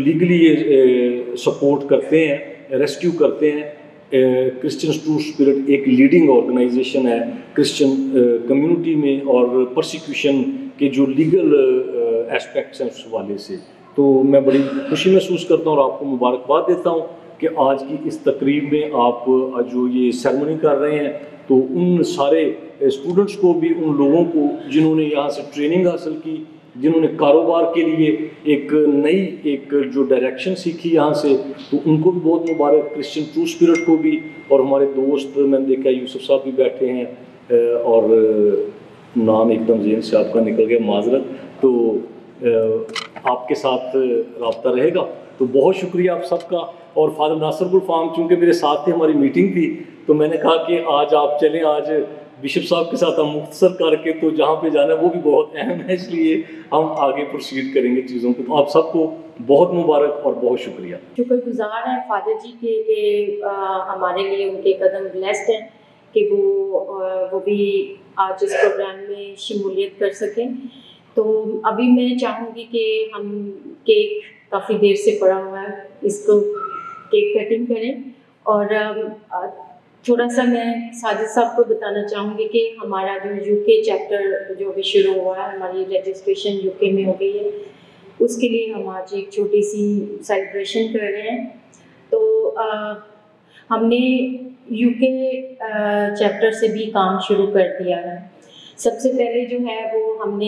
लीगली सपोर्ट करते हैं, रेस्क्यू करते हैं। क्रिश्चियन ट्रू स्पिरिट एक लीडिंग ऑर्गेनाइजेशन है क्रिश्चियन कम्युनिटी में, और परसिक्यूशन के जो लीगल एस्पेक्ट्स हैं उस हवाले से। तो मैं बड़ी खुशी महसूस करता हूँ और आपको मुबारकबाद देता हूँ कि आज की इस तकरीब में आप जो ये सेरेमनी कर रहे हैं, तो उन सारे स्टूडेंट्स को भी, उन लोगों को जिन्होंने यहाँ से ट्रेनिंग हासिल की, जिन्होंने कारोबार के लिए एक नई एक जो डायरेक्शन सीखी यहाँ से, तो उनको भी बहुत मुबारक, क्रिश्चियन ट्रू स्पिरिट को भी। और हमारे दोस्त, मैंने देखा यूसुफ साहब भी बैठे हैं, और नाम एकदम ज़हन से आपका निकल गया, माजरत, तो आपके साथ रब्ता रहेगा। तो बहुत शुक्रिया आप सबका। और फादर नासिर गुल फार्म चूँकि मेरे साथ थे, हमारी मीटिंग थी, तो मैंने कहा कि आज आप चलें, आज बिशप साहब के साथ हम मुख्तसर करके तो जहाँ पे जाना है वो भी बहुत अहम है, इसलिए हम आगे प्रोसीड करेंगे चीज़ों को। तो आप सबको बहुत मुबारक और बहुत शुक्रिया। शुक्रगुजार हैं फादर जी के कि हमारे लिए उनके कदम ब्लेस्ड हैं कि वो भी आज इस प्रोग्राम में शमूलियत कर सकें। तो अभी मैं चाहूँगी कि हम केक काफ़ी देर से पड़ा हुआ है, इसको केक कटिंग करें। और थोड़ा सा मैं साजिद साहब को बताना चाहूँगी कि हमारा जो यूके चैप्टर जो भी शुरू हुआ है, हमारी रजिस्ट्रेशन यूके में हो गई है, उसके लिए हम आज एक छोटी सी सेलिब्रेशन कर रहे हैं। तो हमने यूके चैप्टर से भी काम शुरू कर दिया है। सबसे पहले जो है वो हमने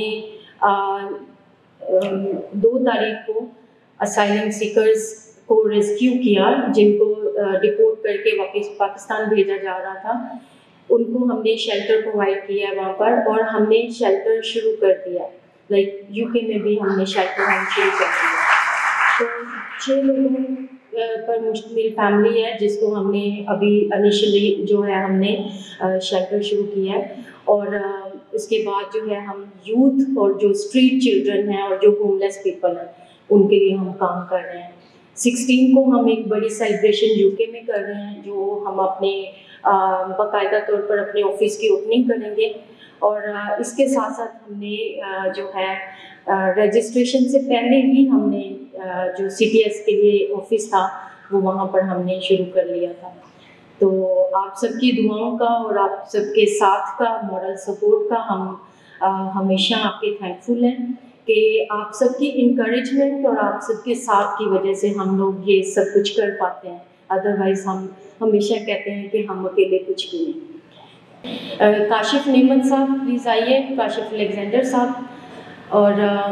2 तारीख को असाइलम सीकर्स को रेस्क्यू किया, जिनको डिपोर्ट करके वापस पाकिस्तान भेजा जा रहा था। उनको हमने शेल्टर प्रोवाइड किया वहाँ पर, और हमने शेल्टर शुरू कर दिया। लाइक यूके में भी हमने शेल्टर हम शुरू कर दिया। तो 6 लोगों पर मुश्तमिल फैमिली है जिसको हमने अभी इनिशियली जो है हमने शेल्टर शुरू किया है। और इसके बाद जो है हम यूथ और जो स्ट्रीट चिल्ड्रन हैं और जो होमलेस पीपल हैं उनके लिए हम काम कर रहे हैं। 16 को हम एक बड़ी सेलिब्रेशन यूके में कर रहे हैं, जो हम अपने बाकायदा तौर पर अपने ऑफिस की ओपनिंग करेंगे। और इसके साथ साथ हमने जो है रजिस्ट्रेशन से पहले ही हमने जो CTS के लिए ऑफिस था वो वहाँ पर हमने शुरू कर लिया था। तो आप सबकी दुआओं का और आप सबके साथ का, मॉरल सपोर्ट का हम हमेशा आपके थैंकफुल हैं कि आप सबकी इंकरेजमेंट और आप सबके साथ की वजह से हम लोग ये सब कुछ कर पाते हैं। अदरवाइज़ हम हमेशा कहते हैं कि हम अकेले कुछ भी नहीं। काशिफ नेमत साहब प्लीज़ आइए, काशिफ अलेक्जेंडर साहब। और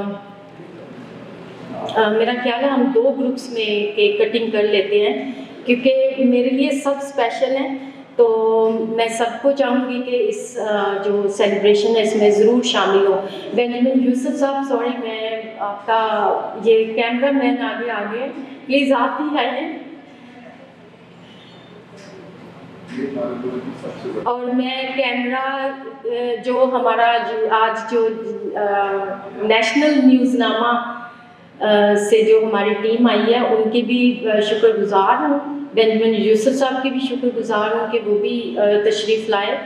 मेरा ख्याल है हम 2 ग्रुप्स में केक कटिंग कर लेते हैं, क्योंकि मेरे लिए सब स्पेशल हैं। तो मैं सबको चाहूँगी कि इस जो सेलिब्रेशन है इसमें ज़रूर शामिल हो। बेंजामिन यूसुफ साहब, सॉरी मैं आपका ये कैमरा मैन आगे प्लीज़ आप ही आइए। और मैं कैमरा जो हमारा आज जो नेशनल न्यूज़नामा سے جو ہماری ٹیم آئی ہے ان کی بھی شکر گزار ہوں، بینجمن یوسف صاحب کی بھی شکر گزار ہوں کہ وہ بھی تشریف لائے.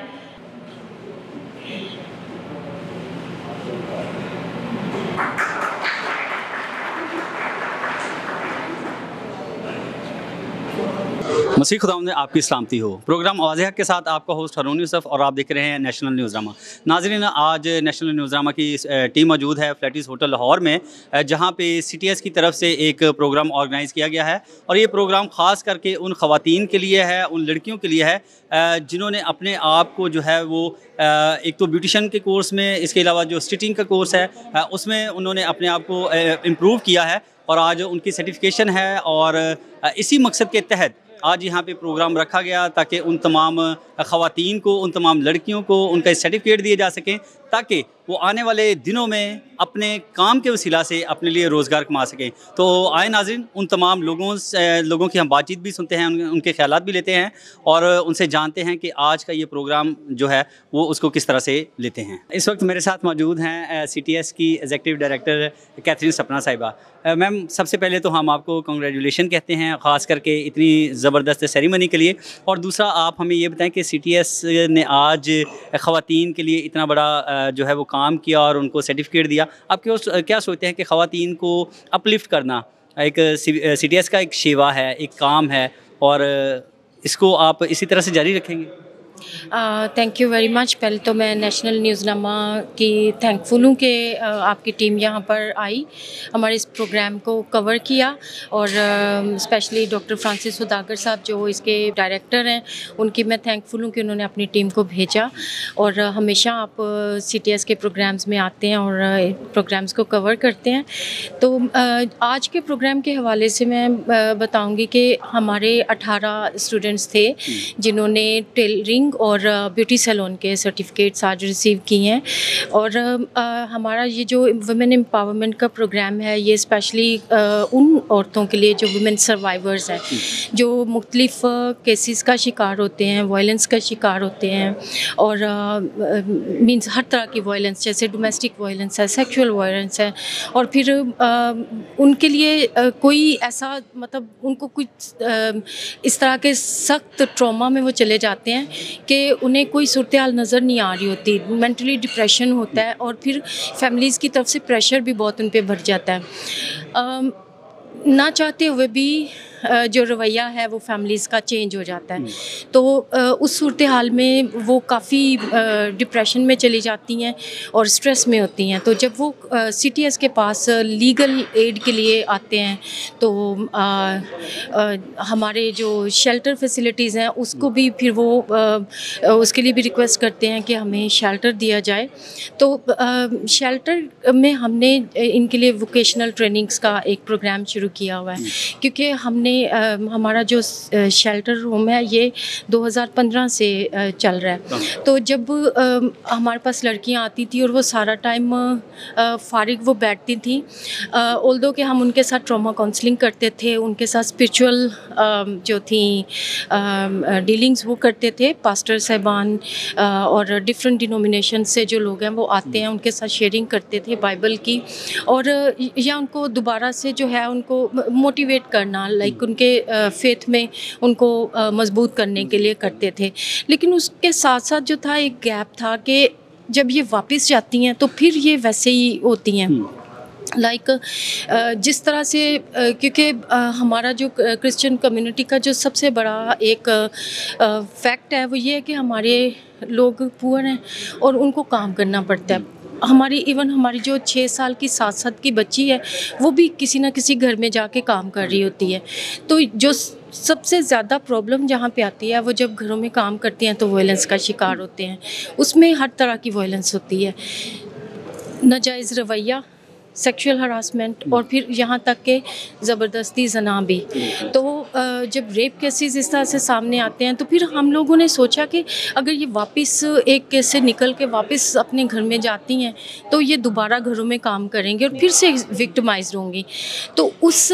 مسیح خداوند میں آپ کی سلامتی ہو. پروگرام آواز حق کے ساتھ آپ کا ہوسٹ ہارون یوسف اور آپ دیکھ رہے ہیں نیشنل نیوز ڈرامہ. ناظرین، آج نیشنل نیوز ڈرامہ کی ٹیم موجود ہے فلیٹیز ہوٹل لاہور میں، جہاں پہ CTS کی طرف سے ایک پروگرام آرگنائز کیا گیا ہے، اور یہ پروگرام خاص کر کے ان خواتین کے لیے ہے، ان لڑکیوں کے لیے ہے جنہوں نے اپنے آپ کو جو ہے وہ ایک تو بیوٹیشن کے کورس میں، اس کے علاوہ جو اسٹیچنگ کا کورس ہے اس میں انہوں نے اپنے آپ کو امپروو کیا ہے، اور آج ان کی سرٹیفکیشن ہے. اور اسی مقصد کے تحت آج یہاں پہ پروگرام رکھا گیا تاکہ ان تمام خواتین کو، ان تمام لڑکیوں کو ان کا سرٹیفکیٹ دیے جا سکیں، تاکہ وہ آنے والے دنوں میں اپنے کام کے وسیلہ سے اپنے لیے روزگار کما سکیں. تو آئے ناظرین، ان تمام لوگوں کی ہم بات چیت بھی سنتے ہیں، ان کے خیالات بھی لیتے ہیں، اور ان سے جانتے ہیں کہ آج کا یہ پروگرام جو ہے وہ اس کو کس طرح سے لیتے ہیں. اس وقت میرے ساتھ موجود ہیں CTS کی ایگزیکٹو ڈائریکٹر کیتھرین سپنا صاحبہ. میم، سب سے پہلے تو ہم آپ کو کنگریچولیشن کہتے ہیں، خاص کر کے اتنی زبردست سیریمنی کے لیے. اور دوسرا، آپ ہمیں یہ بتائیں کہ CTS نے آج خواتین کے لیے اتنا بڑا جو ہے وہ کام کیا اور ان کو سرٹیفکیٹ دیا. آپ کیا سوچتے ہیں کہ خواتین کو اپلفٹ کرنا ایک CTS کا ایک شیوا ہے، ایک کام ہے، اور اس کو آپ اسی طرح سے جاری رکھیں گے؟ Thank you very much. پہلے تو میں نیشنل نیوز نامہ کی تھینک فل ہوں کہ آپ کی ٹیم یہاں پر آئی، ہمارے اس پروگرام کو کور کیا، اور اسپیشلی ڈاکٹر فرانسس سوداگر صاحب جو اس کے ڈائریکٹر ہیں، ان کی میں تھینک فل ہوں کہ انہوں نے اپنی ٹیم کو بھیجا. اور ہمیشہ آپ CTS کے پروگرامز میں آتے ہیں اور پروگرامز کو کور کرتے ہیں. تو آج کے پروگرام کے حوالے سے میں بتاؤں گی کہ ہمارے 18 اسٹوڈنٹس تھے جنہوں نے ٹیلرنگ اور بیوٹی سیلون کے سرٹیفکیٹس آج ریسیو کیے ہیں. اور ہمارا یہ جو ویمن امپاورمنٹ کا پروگرام ہے، یہ اسپیشلی ان عورتوں کے لیے جو ویمن سروائیورز ہیں، جو مختلف کیسز کا شکار ہوتے ہیں، وائلنس کا شکار ہوتے ہیں، اور مینس ہر طرح کی وائلنس، جیسے ڈومیسٹک وائلنس ہے، سیکشول وائلنس ہے، اور پھر ان کے لیے کوئی ایسا مطلب ان کو کچھ اس طرح کے سخت ٹراما میں وہ چلے جاتے ہیں کہ انہیں کوئی صورتحال نظر نہیں آ رہی ہوتی، مینٹلی ڈپریشن ہوتا ہے، اور پھر فیملیز کی طرف سے پریشر بھی بہت ان پہ بڑھ جاتا ہے. نہ چاہتے ہوئے بھی جو رویہ ہے وہ فیملیز کا چینج ہو جاتا ہے. تو اس صورتحال میں وہ کافی ڈپریشن میں چلی جاتی ہیں اور اسٹریس میں ہوتی ہیں. تو جب وہ CTS کے پاس لیگل ایڈ کے لیے آتے ہیں تو ہمارے جو شیلٹر فیسلٹیز ہیں اس کو بھی پھر وہ اس کے لیے بھی ریکویسٹ کرتے ہیں کہ ہمیں شیلٹر دیا جائے. تو شیلٹر میں ہم نے ان کے لیے ووکیشنل ٹریننگز کا ایک پروگرام شروع کیا ہوا ہے، کیونکہ ہم نے ہمارا جو شیلٹر روم ہے یہ 2015 سے چل رہا ہے. تو جب ہمارے پاس لڑکیاں آتی تھیں اور وہ سارا ٹائم فارغ وہ بیٹھتی تھیں، اولدو کہ ہم ان کے ساتھ ٹراما کاؤنسلنگ کرتے تھے، ان کے ساتھ اسپرچول جو تھیں ڈیلنگز وہ کرتے تھے، پاسٹر صاحبان اور ڈفرینٹ ڈینومینیشن سے جو لوگ ہیں وہ آتے ہیں، ان کے ساتھ شیئرنگ کرتے تھے بائبل کی، اور یا ان کو دوبارہ سے جو ہے ان کو موٹیویٹ کرنا، لائک ان کے فیتھ میں ان کو مضبوط کرنے کے لیے کرتے تھے. لیکن اس کے ساتھ ساتھ جو تھا ایک گیپ تھا کہ جب یہ واپس جاتی ہیں تو پھر یہ ویسے ہی ہوتی ہیں، لائک جس طرح سے، کیونکہ ہمارا جو کرسچن کمیونٹی کا جو سب سے بڑا ایک فیکٹ ہے وہ یہ ہے کہ ہمارے لوگ پور ہیں اور ان کو کام کرنا پڑتا ہے. ہماری جو 6 سال کی 7 کی بچی ہے وہ بھی کسی نہ کسی گھر میں جا کے کام کر رہی ہوتی ہے. تو جو سب سے زیادہ پرابلم جہاں پہ آتی ہے وہ جب گھروں میں کام کرتی ہیں تو وائلنس کا شکار ہوتے ہیں. اس میں ہر طرح کی وائلنس ہوتی ہے، ناجائز رویہ، سیکشول ہراسمنٹ، اور پھر یہاں تک کہ زبردستی زنا بھی. تو जब रेप केसेस इस तरह से सामने आते हैं तो फिर हम लोगों ने सोचा कि अगर ये वापस एक केस से निकल के वापस अपने घर में जाती हैं तो ये दोबारा घरों में काम करेंगे और फिर से विक्टिमाइज होंगी। तो उस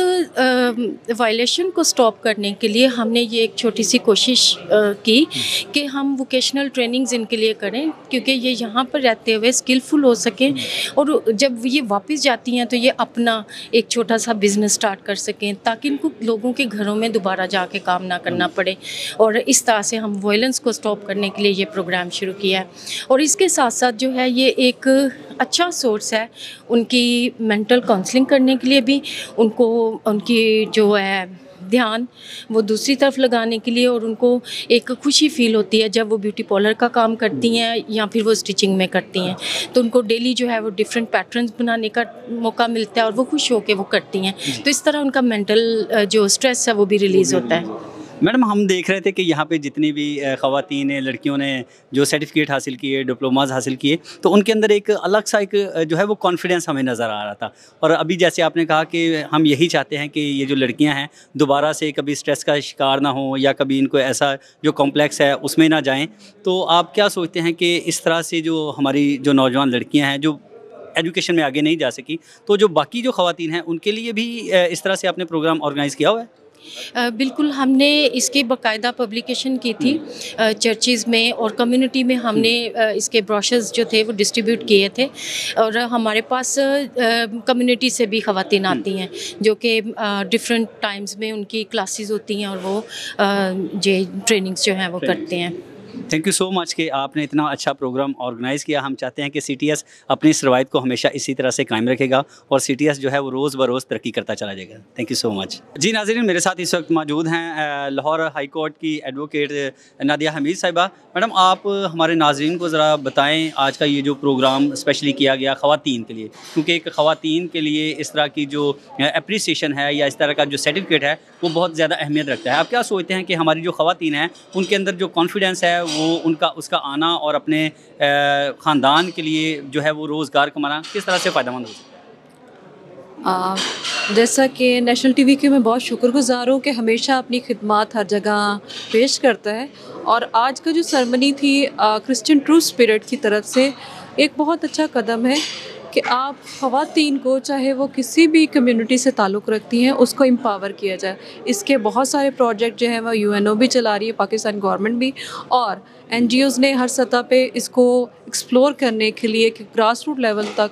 वायलेशन को स्टॉप करने के लिए हमने ये एक छोटी सी कोशिश की कि हम वोकेशनल ट्रेनिंग्स इनके लिए करें, क्योंकि ये यहाँ पर रहते हुए स्किलफुल हो सकें और जब ये वापस जाती हैं तो ये अपना एक छोटा सा बिजनेस स्टार्ट कर सकें, ताकि इनको लोगों के घरों में दोबारा जाके काम ना करना पड़े। और इस तरह से हम वायलेंस को स्टॉप करने के लिए ये प्रोग्राम शुरू किया है। और इसके साथ साथ जो है ये एक अच्छा सोर्स है उनकी मेंटल काउंसलिंग करने के लिए भी, उनको उनकी जो है ध्यान वो दूसरी तरफ लगाने के लिए, और उनको एक खुशी फील होती है जब वो ब्यूटी पार्लर का काम करती हैं या फिर वो स्टिचिंग में करती हैं, तो उनको डेली जो है वो डिफरेंट पैटर्न्स बनाने का मौका मिलता है और वो खुश होकर वो करती हैं। तो इस तरह उनका मेंटल जो स्ट्रेस है वो भी रिलीज़ होता है। मैडम, हम देख रहे थे कि यहाँ पे जितनी भी ख़वातीन लड़कियों ने जो सर्टिफिकेट हासिल किए, डिप्लोमाज हासिल किए, तो उनके अंदर एक अलग सा एक जो है वो कॉन्फिडेंस हमें नज़र आ रहा था। और अभी जैसे आपने कहा कि हम यही चाहते हैं कि ये जो लड़कियाँ हैं दोबारा से कभी स्ट्रेस का शिकार ना हो या कभी इनको ऐसा जो कॉम्प्लेक्स है उसमें ना जाएं। तो आप क्या सोचते हैं कि इस तरह से जो हमारी जो नौजवान लड़कियाँ हैं जो एजुकेशन में आगे नहीं जा सकी, तो जो बाकी जो ख़वातीन हैं उनके लिए भी इस तरह से आपने प्रोग्राम ऑर्गेनाइज़ किया हुआ है? बिल्कुल, हमने इसकी बाकायदा पब्लिकेशन की थी चर्चेज़ में और कम्युनिटी में। हमने इसके ब्रोशर्स जो थे वो डिस्ट्रीब्यूट किए थे और हमारे पास कम्युनिटी से भी ख़वातीन आती हैं जो कि डिफरेंट टाइम्स में उनकी क्लासेस होती हैं और वो जो ट्रेनिंग्स जो हैं वो करते हैं। थैंक यू सो मच कि आपने इतना अच्छा प्रोग्राम ऑर्गेनाइज़ किया। हम चाहते हैं कि CTS अपनी इस रवायत को हमेशा इसी तरह से कायम रखेगा और CTS जो है वो रोज़ बरोज़ तरक्की करता चला जाएगा। Thank you so much. जी नाज़रीन, मेरे साथ इस वक्त मौजूद हैं लाहौर हाई कोर्ट की एडवोकेट नादिया हमीद साहिबा। मैडम, आप हमारे नाज़रीन को ज़रा बताएं आज का ये जो प्रोग्राम स्पेशली किया गया ख़वातीन के लिए, क्योंकि एक ख़वातीन के लिए इस तरह की जो एप्रिसिएशन है या इस तरह का जो सर्टिफिकेट है वो बहुत ज़्यादा अहमियत रखता है। आप क्या सोचते हैं कि हमारी जो ख़वातीन हैं उनके अंदर जो कॉन्फिडेंस है वो उसका आना और अपने ख़ानदान के लिए जो है वो रोज़गार कमाना किस तरह से फ़ायदेमंद हो सकता है? जैसा कि नेशनल टीवी के मैं बहुत शुक्रगुज़ार हूँ कि हमेशा अपनी खिदमत हर जगह पेश करता है। और आज का जो सेरेमनी थी क्रिश्चियन ट्रू स्पिरिट की तरफ से एक बहुत अच्छा कदम है कि आप ख़वातीन को, चाहे वो किसी भी कम्युनिटी से ताल्लुक़ रखती हैं, उसको एम्पावर किया जाए। इसके बहुत सारे प्रोजेक्ट जो हैं वो UNO भी चला रही है, पाकिस्तान गवर्नमेंट भी, और NGOs ने हर सतह पे इसको एक्सप्लोर करने के लिए कि ग्रास रूट लेवल तक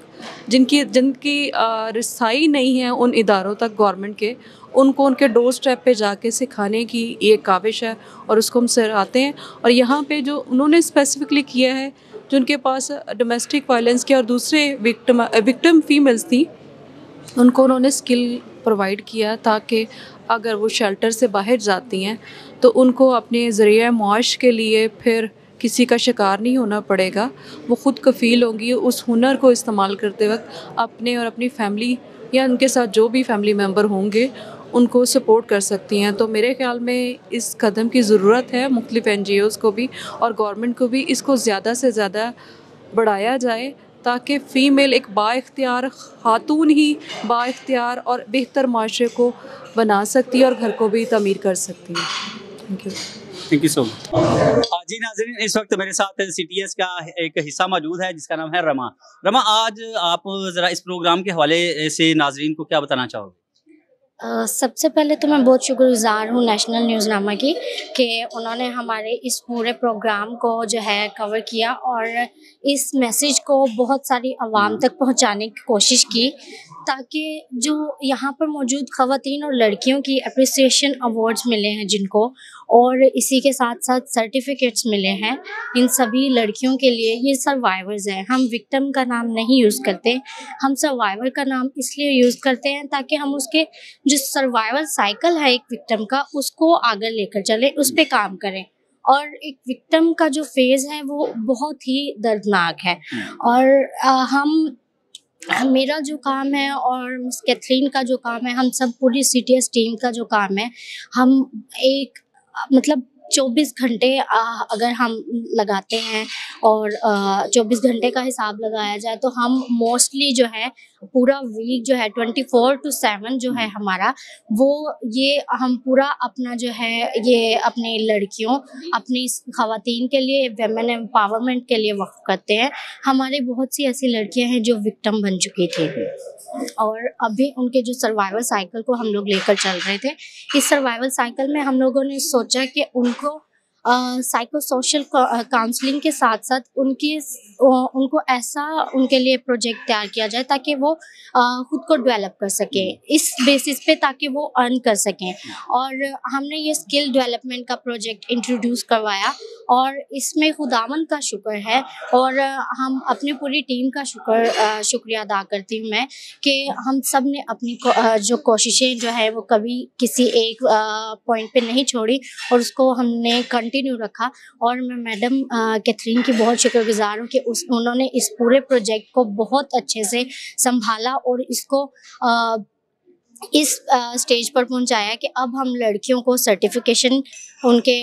जिनकी रसाई नहीं है उन इदारों तक गवर्नमेंट के, उनको उनके डोर स्टेप पे जाके सिखाने की ये काविश है और उसको हम सराहते हैं। और यहाँ पे जो उन्होंने स्पेसिफिकली किया है, जो उनके पास डोमेस्टिक वायलेंस के और दूसरे विक्टिम फीमेल्स थी, उनको उन्होंने स्किल प्रोवाइड किया ताकि अगर वो शेल्टर से बाहर जाती हैं तो उनको अपने ज़रिए मुआश के लिए फिर किसी का शिकार नहीं होना पड़ेगा। वो ख़ुद कफ़ील होंगी उस हुनर को इस्तेमाल करते वक्त अपने और अपनी फैमिली या उनके साथ जो भी फैमिली मेम्बर होंगे उनको सपोर्ट कर सकती हैं। तो मेरे ख़्याल में इस कदम की ज़रूरत है, मुख्तलिफ़ NGOs को भी और गवर्नमेंट को भी इसको ज़्यादा से ज़्यादा बढ़ाया जाए ताकि फ़ीमेल एक बाइख्तियार खातून ही बाइख्तियार और बेहतर माशरे को बना सकती है और घर को भी तमीर कर सकती है। Thank you so much. जी नाज़रीन, इस वक्त मेरे साथ CTS का एक हिस्सा मौजूद है जिसका नाम है रमा। रमा, आज आप ज़रा इस प्रोग्राम के हवाले से नाज़रीन को क्या बताना चाहोगे? सबसे पहले तो मैं बहुत शुक्रगुज़ार हूँ नेशनल न्यूज़नामा की कि उन्होंने हमारे इस पूरे प्रोग्राम को जो है कवर किया और इस मैसेज को बहुत सारी आवाम तक पहुँचाने की कोशिश की, ताकि जो यहाँ पर मौजूद ख़वातीन और लड़कियों की अप्रिसिएशन अवार्ड्स मिले हैं जिनको, और इसी के साथ साथ सर्टिफिकेट्स मिले हैं, इन सभी लड़कियों के लिए ये सर्वाइवर्स हैं। हम विक्टिम का नाम नहीं यूज़ करते, हम सर्वाइवर का नाम इसलिए यूज़ करते हैं ताकि हम उसके जो सर्वाइवल साइकिल है एक विक्टिम का, उसको आगे लेकर चलें, उस पर काम करें। और एक विक्टिम का जो फेज़ है वो बहुत ही दर्दनाक है। और मेरा जो काम है और मिस कैथरीन का जो काम है, हम सब पूरी CTS टीम का जो काम है, हम एक मतलब 24 घंटे अगर हम लगाते हैं और 24 घंटे का हिसाब लगाया जाए तो हम मोस्टली जो है पूरा वीक जो है 24/7 जो है हमारा, वो ये हम पूरा अपना जो है ये अपनी लड़कियों, अपनी ख़वातीन के लिए, वेमेन एम्पावरमेंट के लिए वक्फ करते हैं। हमारे बहुत सी ऐसी लड़कियां हैं जो विक्टिम बन चुकी थी और अभी उनके जो सर्वाइवल साइकिल को हम लोग लेकर चल रहे थे। इस सर्वाइवल साइकिल में हम लोगों ने सोचा कि उनको साइको सोशल काउंसलिंग के साथ साथ उनको ऐसा उनके लिए प्रोजेक्ट तैयार किया जाए ताकि वो खुद को डेवलप कर सके इस बेसिस पे, ताकि वो अर्न कर सकें। और हमने ये स्किल डेवलपमेंट का प्रोजेक्ट इंट्रोड्यूस करवाया और इसमें खुदावंद का शुक्र है और हम अपनी पूरी टीम का शुक्रिया अदा करती हूँ मैं कि हम सब ने अपनी जो कोशिशें जो है वो कभी किसी एक पॉइंट पे नहीं छोड़ी और उसको हमने कंटिन्यू रखा। और मैं मैडम कैथरीन की बहुत शुक्रगुजार हूँ कि उन्होंने इस पूरे प्रोजेक्ट को बहुत अच्छे से संभाला और इसको इस स्टेज पर पहुंचाया कि अब हम लड़कियों को सर्टिफिकेशन, उनके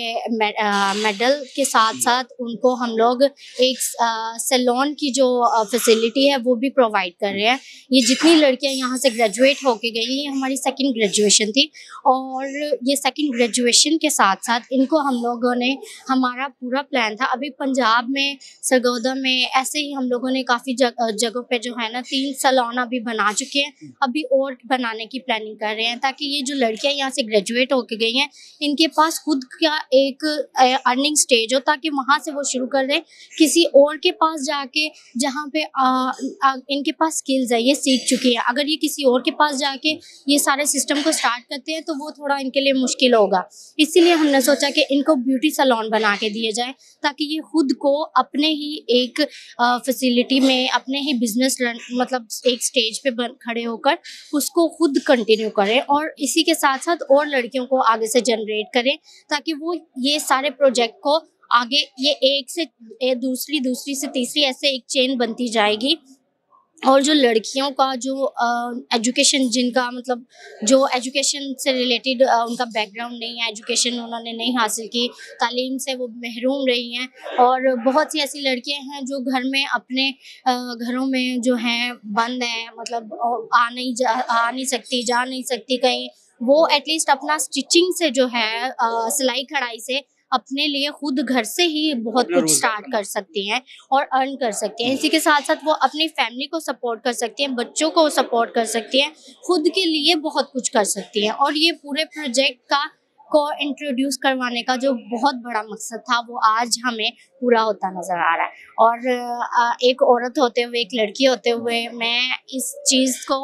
मेडल के साथ साथ उनको हम लोग एक सैलून की जो फैसिलिटी है वो भी प्रोवाइड कर रहे हैं। ये जितनी लड़कियां यहाँ से ग्रेजुएट होके गई हैं, ये हमारी सेकंड ग्रेजुएशन थी और ये सेकंड ग्रेजुएशन के साथ साथ इनको हम लोगों ने, हमारा पूरा प्लान था, अभी पंजाब में सरगोदा में ऐसे ही हम लोगों ने काफ़ी जगहों पे जो है ना 3 सैलून अभी बना चुके हैं, अभी और बनाने की प्लानिंग कर रहे हैं ताकि ये जो लड़कियां यहाँ से ग्रेजुएट होके गई हैं इनके पास खुद का एक अर्निंग स्टेज हो ताकि वहाँ से वो शुरू कर दें किसी और के पास जाके जहाँ पे इनके पास स्किल्स है, ये सीख चुकी है। अगर ये किसी और के पास जाके ये सारे सिस्टम को स्टार्ट करते हैं तो वो थोड़ा इनके लिए मुश्किल होगा। इसीलिए हमने सोचा कि इनको ब्यूटी सैलून बना के दिए जाए ताकि ये खुद को अपने ही एक फैसिलिटी में, अपने ही बिजनेस मतलब एक स्टेज पे खड़े होकर उसको खुद कंटिन्यू करें और इसी के साथ साथ और लड़कियों को आगे से जनरेट करें ताकि वो ये सारे प्रोजेक्ट को आगे, ये एक से दूसरी से तीसरी ऐसे एक चेन बनती जाएगी। और जो लड़कियों का जो एजुकेशन, जिनका मतलब जो एजुकेशन से रिलेटेड उनका बैकग्राउंड नहीं है, एजुकेशन उन्होंने नहीं हासिल की, तालीम से वो महरूम रही हैं और बहुत सी ऐसी लड़कियां हैं जो घर में अपने घरों में जो हैं बंद हैं, मतलब आ नहीं सकती, जा नहीं सकती कहीं, वो एटलीस्ट अपना स्टिचिंग से जो है सिलाई कढ़ाई से अपने लिए खुद घर से ही बहुत कुछ स्टार्ट कर सकती हैं और अर्न कर सकती हैं। इसी के साथ साथ वो अपनी फैमिली को सपोर्ट कर सकती हैं, बच्चों को सपोर्ट कर सकती हैं, खुद के लिए बहुत कुछ कर सकती हैं। और ये पूरे प्रोजेक्ट को इंट्रोड्यूस करवाने का जो बहुत बड़ा मकसद था वो आज हमें पूरा होता नज़र आ रहा है। और एक औरत होते हुए, एक लड़की होते हुए मैं इस चीज़ को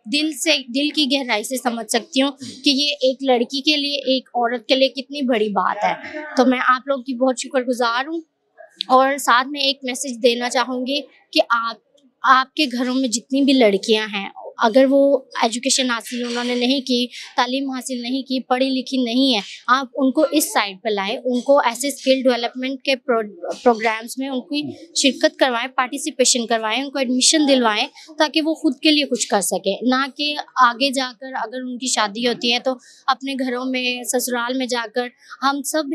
दिल की गहराई से समझ सकती हूँ कि ये एक लड़की के लिए, एक औरत के लिए कितनी बड़ी बात है। तो मैं आप लोग की बहुत शुक्रगुजार हूँ और साथ में एक मैसेज देना चाहूँगी कि आपके घरों में जितनी भी लड़कियाँ हैं, अगर वो एजुकेशन हासिल उन्होंने नहीं की, तालीम हासिल नहीं की, पढ़ी लिखी नहीं है, आप उनको इस साइड पर लाएं, उनको ऐसे स्किल डेवलपमेंट के प्रोग्राम्स में उनकी शिरकत करवाएं, पार्टिसिपेशन करवाएं, उनको एडमिशन दिलवाएं ताकि वो खुद के लिए कुछ कर सके, ना कि आगे जाकर अगर उनकी शादी होती है तो अपने घरों में, ससुराल में जाकर। हम सब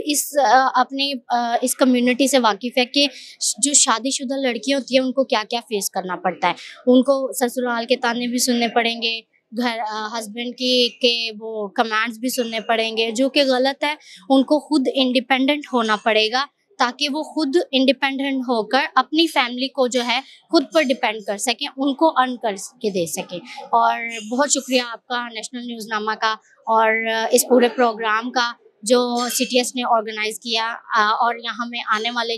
इस कम्युनिटी से वाकिफ़ है कि जो शादीशुदा लड़कियां होती हैं उनको क्या क्या फेस करना पड़ता है। उनको ससुराल के ताने भी सुनने पड़ेंगे, घर हस्बैंड के वो कमांड्स भी सुनने पड़ेंगे जो कि गलत है। उनको खुद इंडिपेंडेंट होना पड़ेगा ताकि वो खुद इंडिपेंडेंट होकर अपनी फैमिली को जो है खुद पर डिपेंड कर सकें, उनको अर्न करके दे सकें। और बहुत शुक्रिया आपका नेशनल न्यूज़नामा का और इस पूरे प्रोग्राम का जो CTS ने ऑर्गेनाइज किया और यहाँ में आने वाले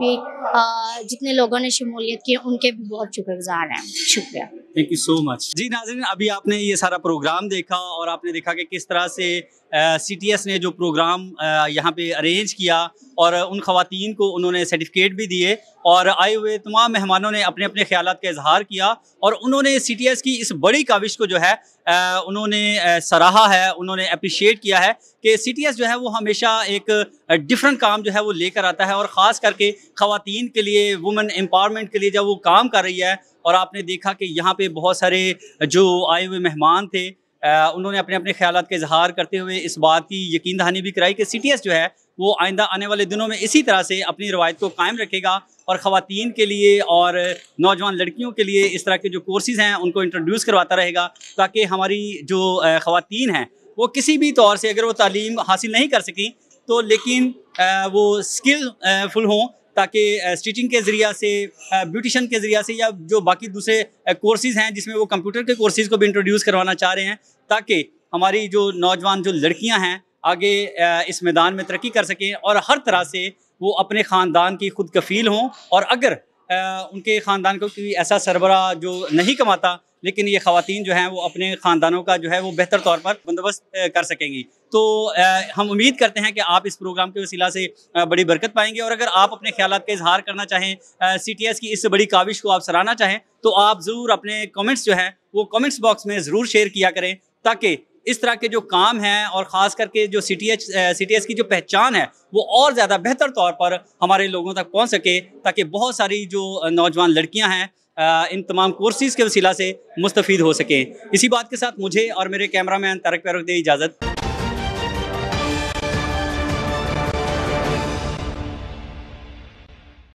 जितने लोगों ने शमूलियत की उनके भी बहुत शुक्रगुजार हैं। शुक्रिया, थैंक यू सो मच। जी नाज़रीन, अभी आपने ये सारा प्रोग्राम देखा और आपने देखा कि किस तरह से CTS ने जो प्रोग्राम यहाँ पे अरेंज किया और उन ख़वातीन को उन्होंने सर्टिफिकेट भी दिए और आए हुए तमाम मेहमानों ने अपने अपने ख़यालात का इजहार किया और उन्होंने CTS की इस बड़ी काविश को जो है उन्होंने सराहा है, उन्होंने अप्रिशिएट किया है कि CTS जो है वो हमेशा एक डिफरेंट काम जो है वो लेकर आता है और ख़ास करके ख़वातीन के लिए, वुमेन एम्पावरमेंट के लिए जब वो काम कर रही है। और आपने देखा कि यहाँ पे बहुत सारे जो आए हुए मेहमान थे उन्होंने अपने अपने ख्यालात का इजहार करते हुए इस बात की यकीन दहानी भी कराई कि CTS जो है वो आइंदा आने वाले दिनों में इसी तरह से अपनी रवायत को कायम रखेगा और ख़वातीन के लिए और नौजवान लड़कियों के लिए इस तरह के जो कोर्सेज़ हैं उनको इंट्रोड्यूस करवाता रहेगा, ताकि हमारी जो ख़वातीन हैं वो किसी भी तौर से अगर वो तालीम हासिल नहीं कर सकी तो लेकिन वो स्किलफुल हों, ताकि स्टिचिंग के ज़रिया से, ब्यूटिशन के ज़रिया से, या जो बाकी दूसरे कोर्सेज़ हैं जिसमें वो कंप्यूटर के कोर्सेज़ को भी इंट्रोड्यूस करवाना चाह रहे हैं, ताकि हमारी जो नौजवान जो लड़कियां हैं आगे इस मैदान में तरक्की कर सकें और हर तरह से वो अपने ख़ानदान की खुद कफ़ील हों। और अगर उनके ख़ानदान को कोई ऐसा सरबरा जो नहीं कमाता, लेकिन ये ख़वातीन जो हैं वो अपने ख़ानदानों का जो है वो बेहतर तौर पर बंदोबस्त कर सकेंगी। तो हम उम्मीद करते हैं कि आप इस प्रोग्राम के वसीला से बड़ी बरकत पाएंगे। और अगर आप अपने ख्यालात का इजहार करना चाहें, CTS की इस बड़ी काविश को आप सराहना चाहें, तो आप ज़रूर अपने कमेंट्स जो है वो कमेंट्स बॉक्स में ज़रूर शेयर किया करें, ताकि इस तरह के जो काम हैं और ख़ास करके जो CTS की जो पहचान है वो और ज़्यादा बेहतर तौर पर हमारे लोगों तक पहुँच सके, ताकि बहुत सारी जो नौजवान लड़कियाँ हैं इन तमाम कोर्सेज़ के वसीला से मुस्तफ़ीद हो सकें। इसी बात के साथ मुझे और मेरे कैमरामैन तारक पैरों को दे इजाज़त।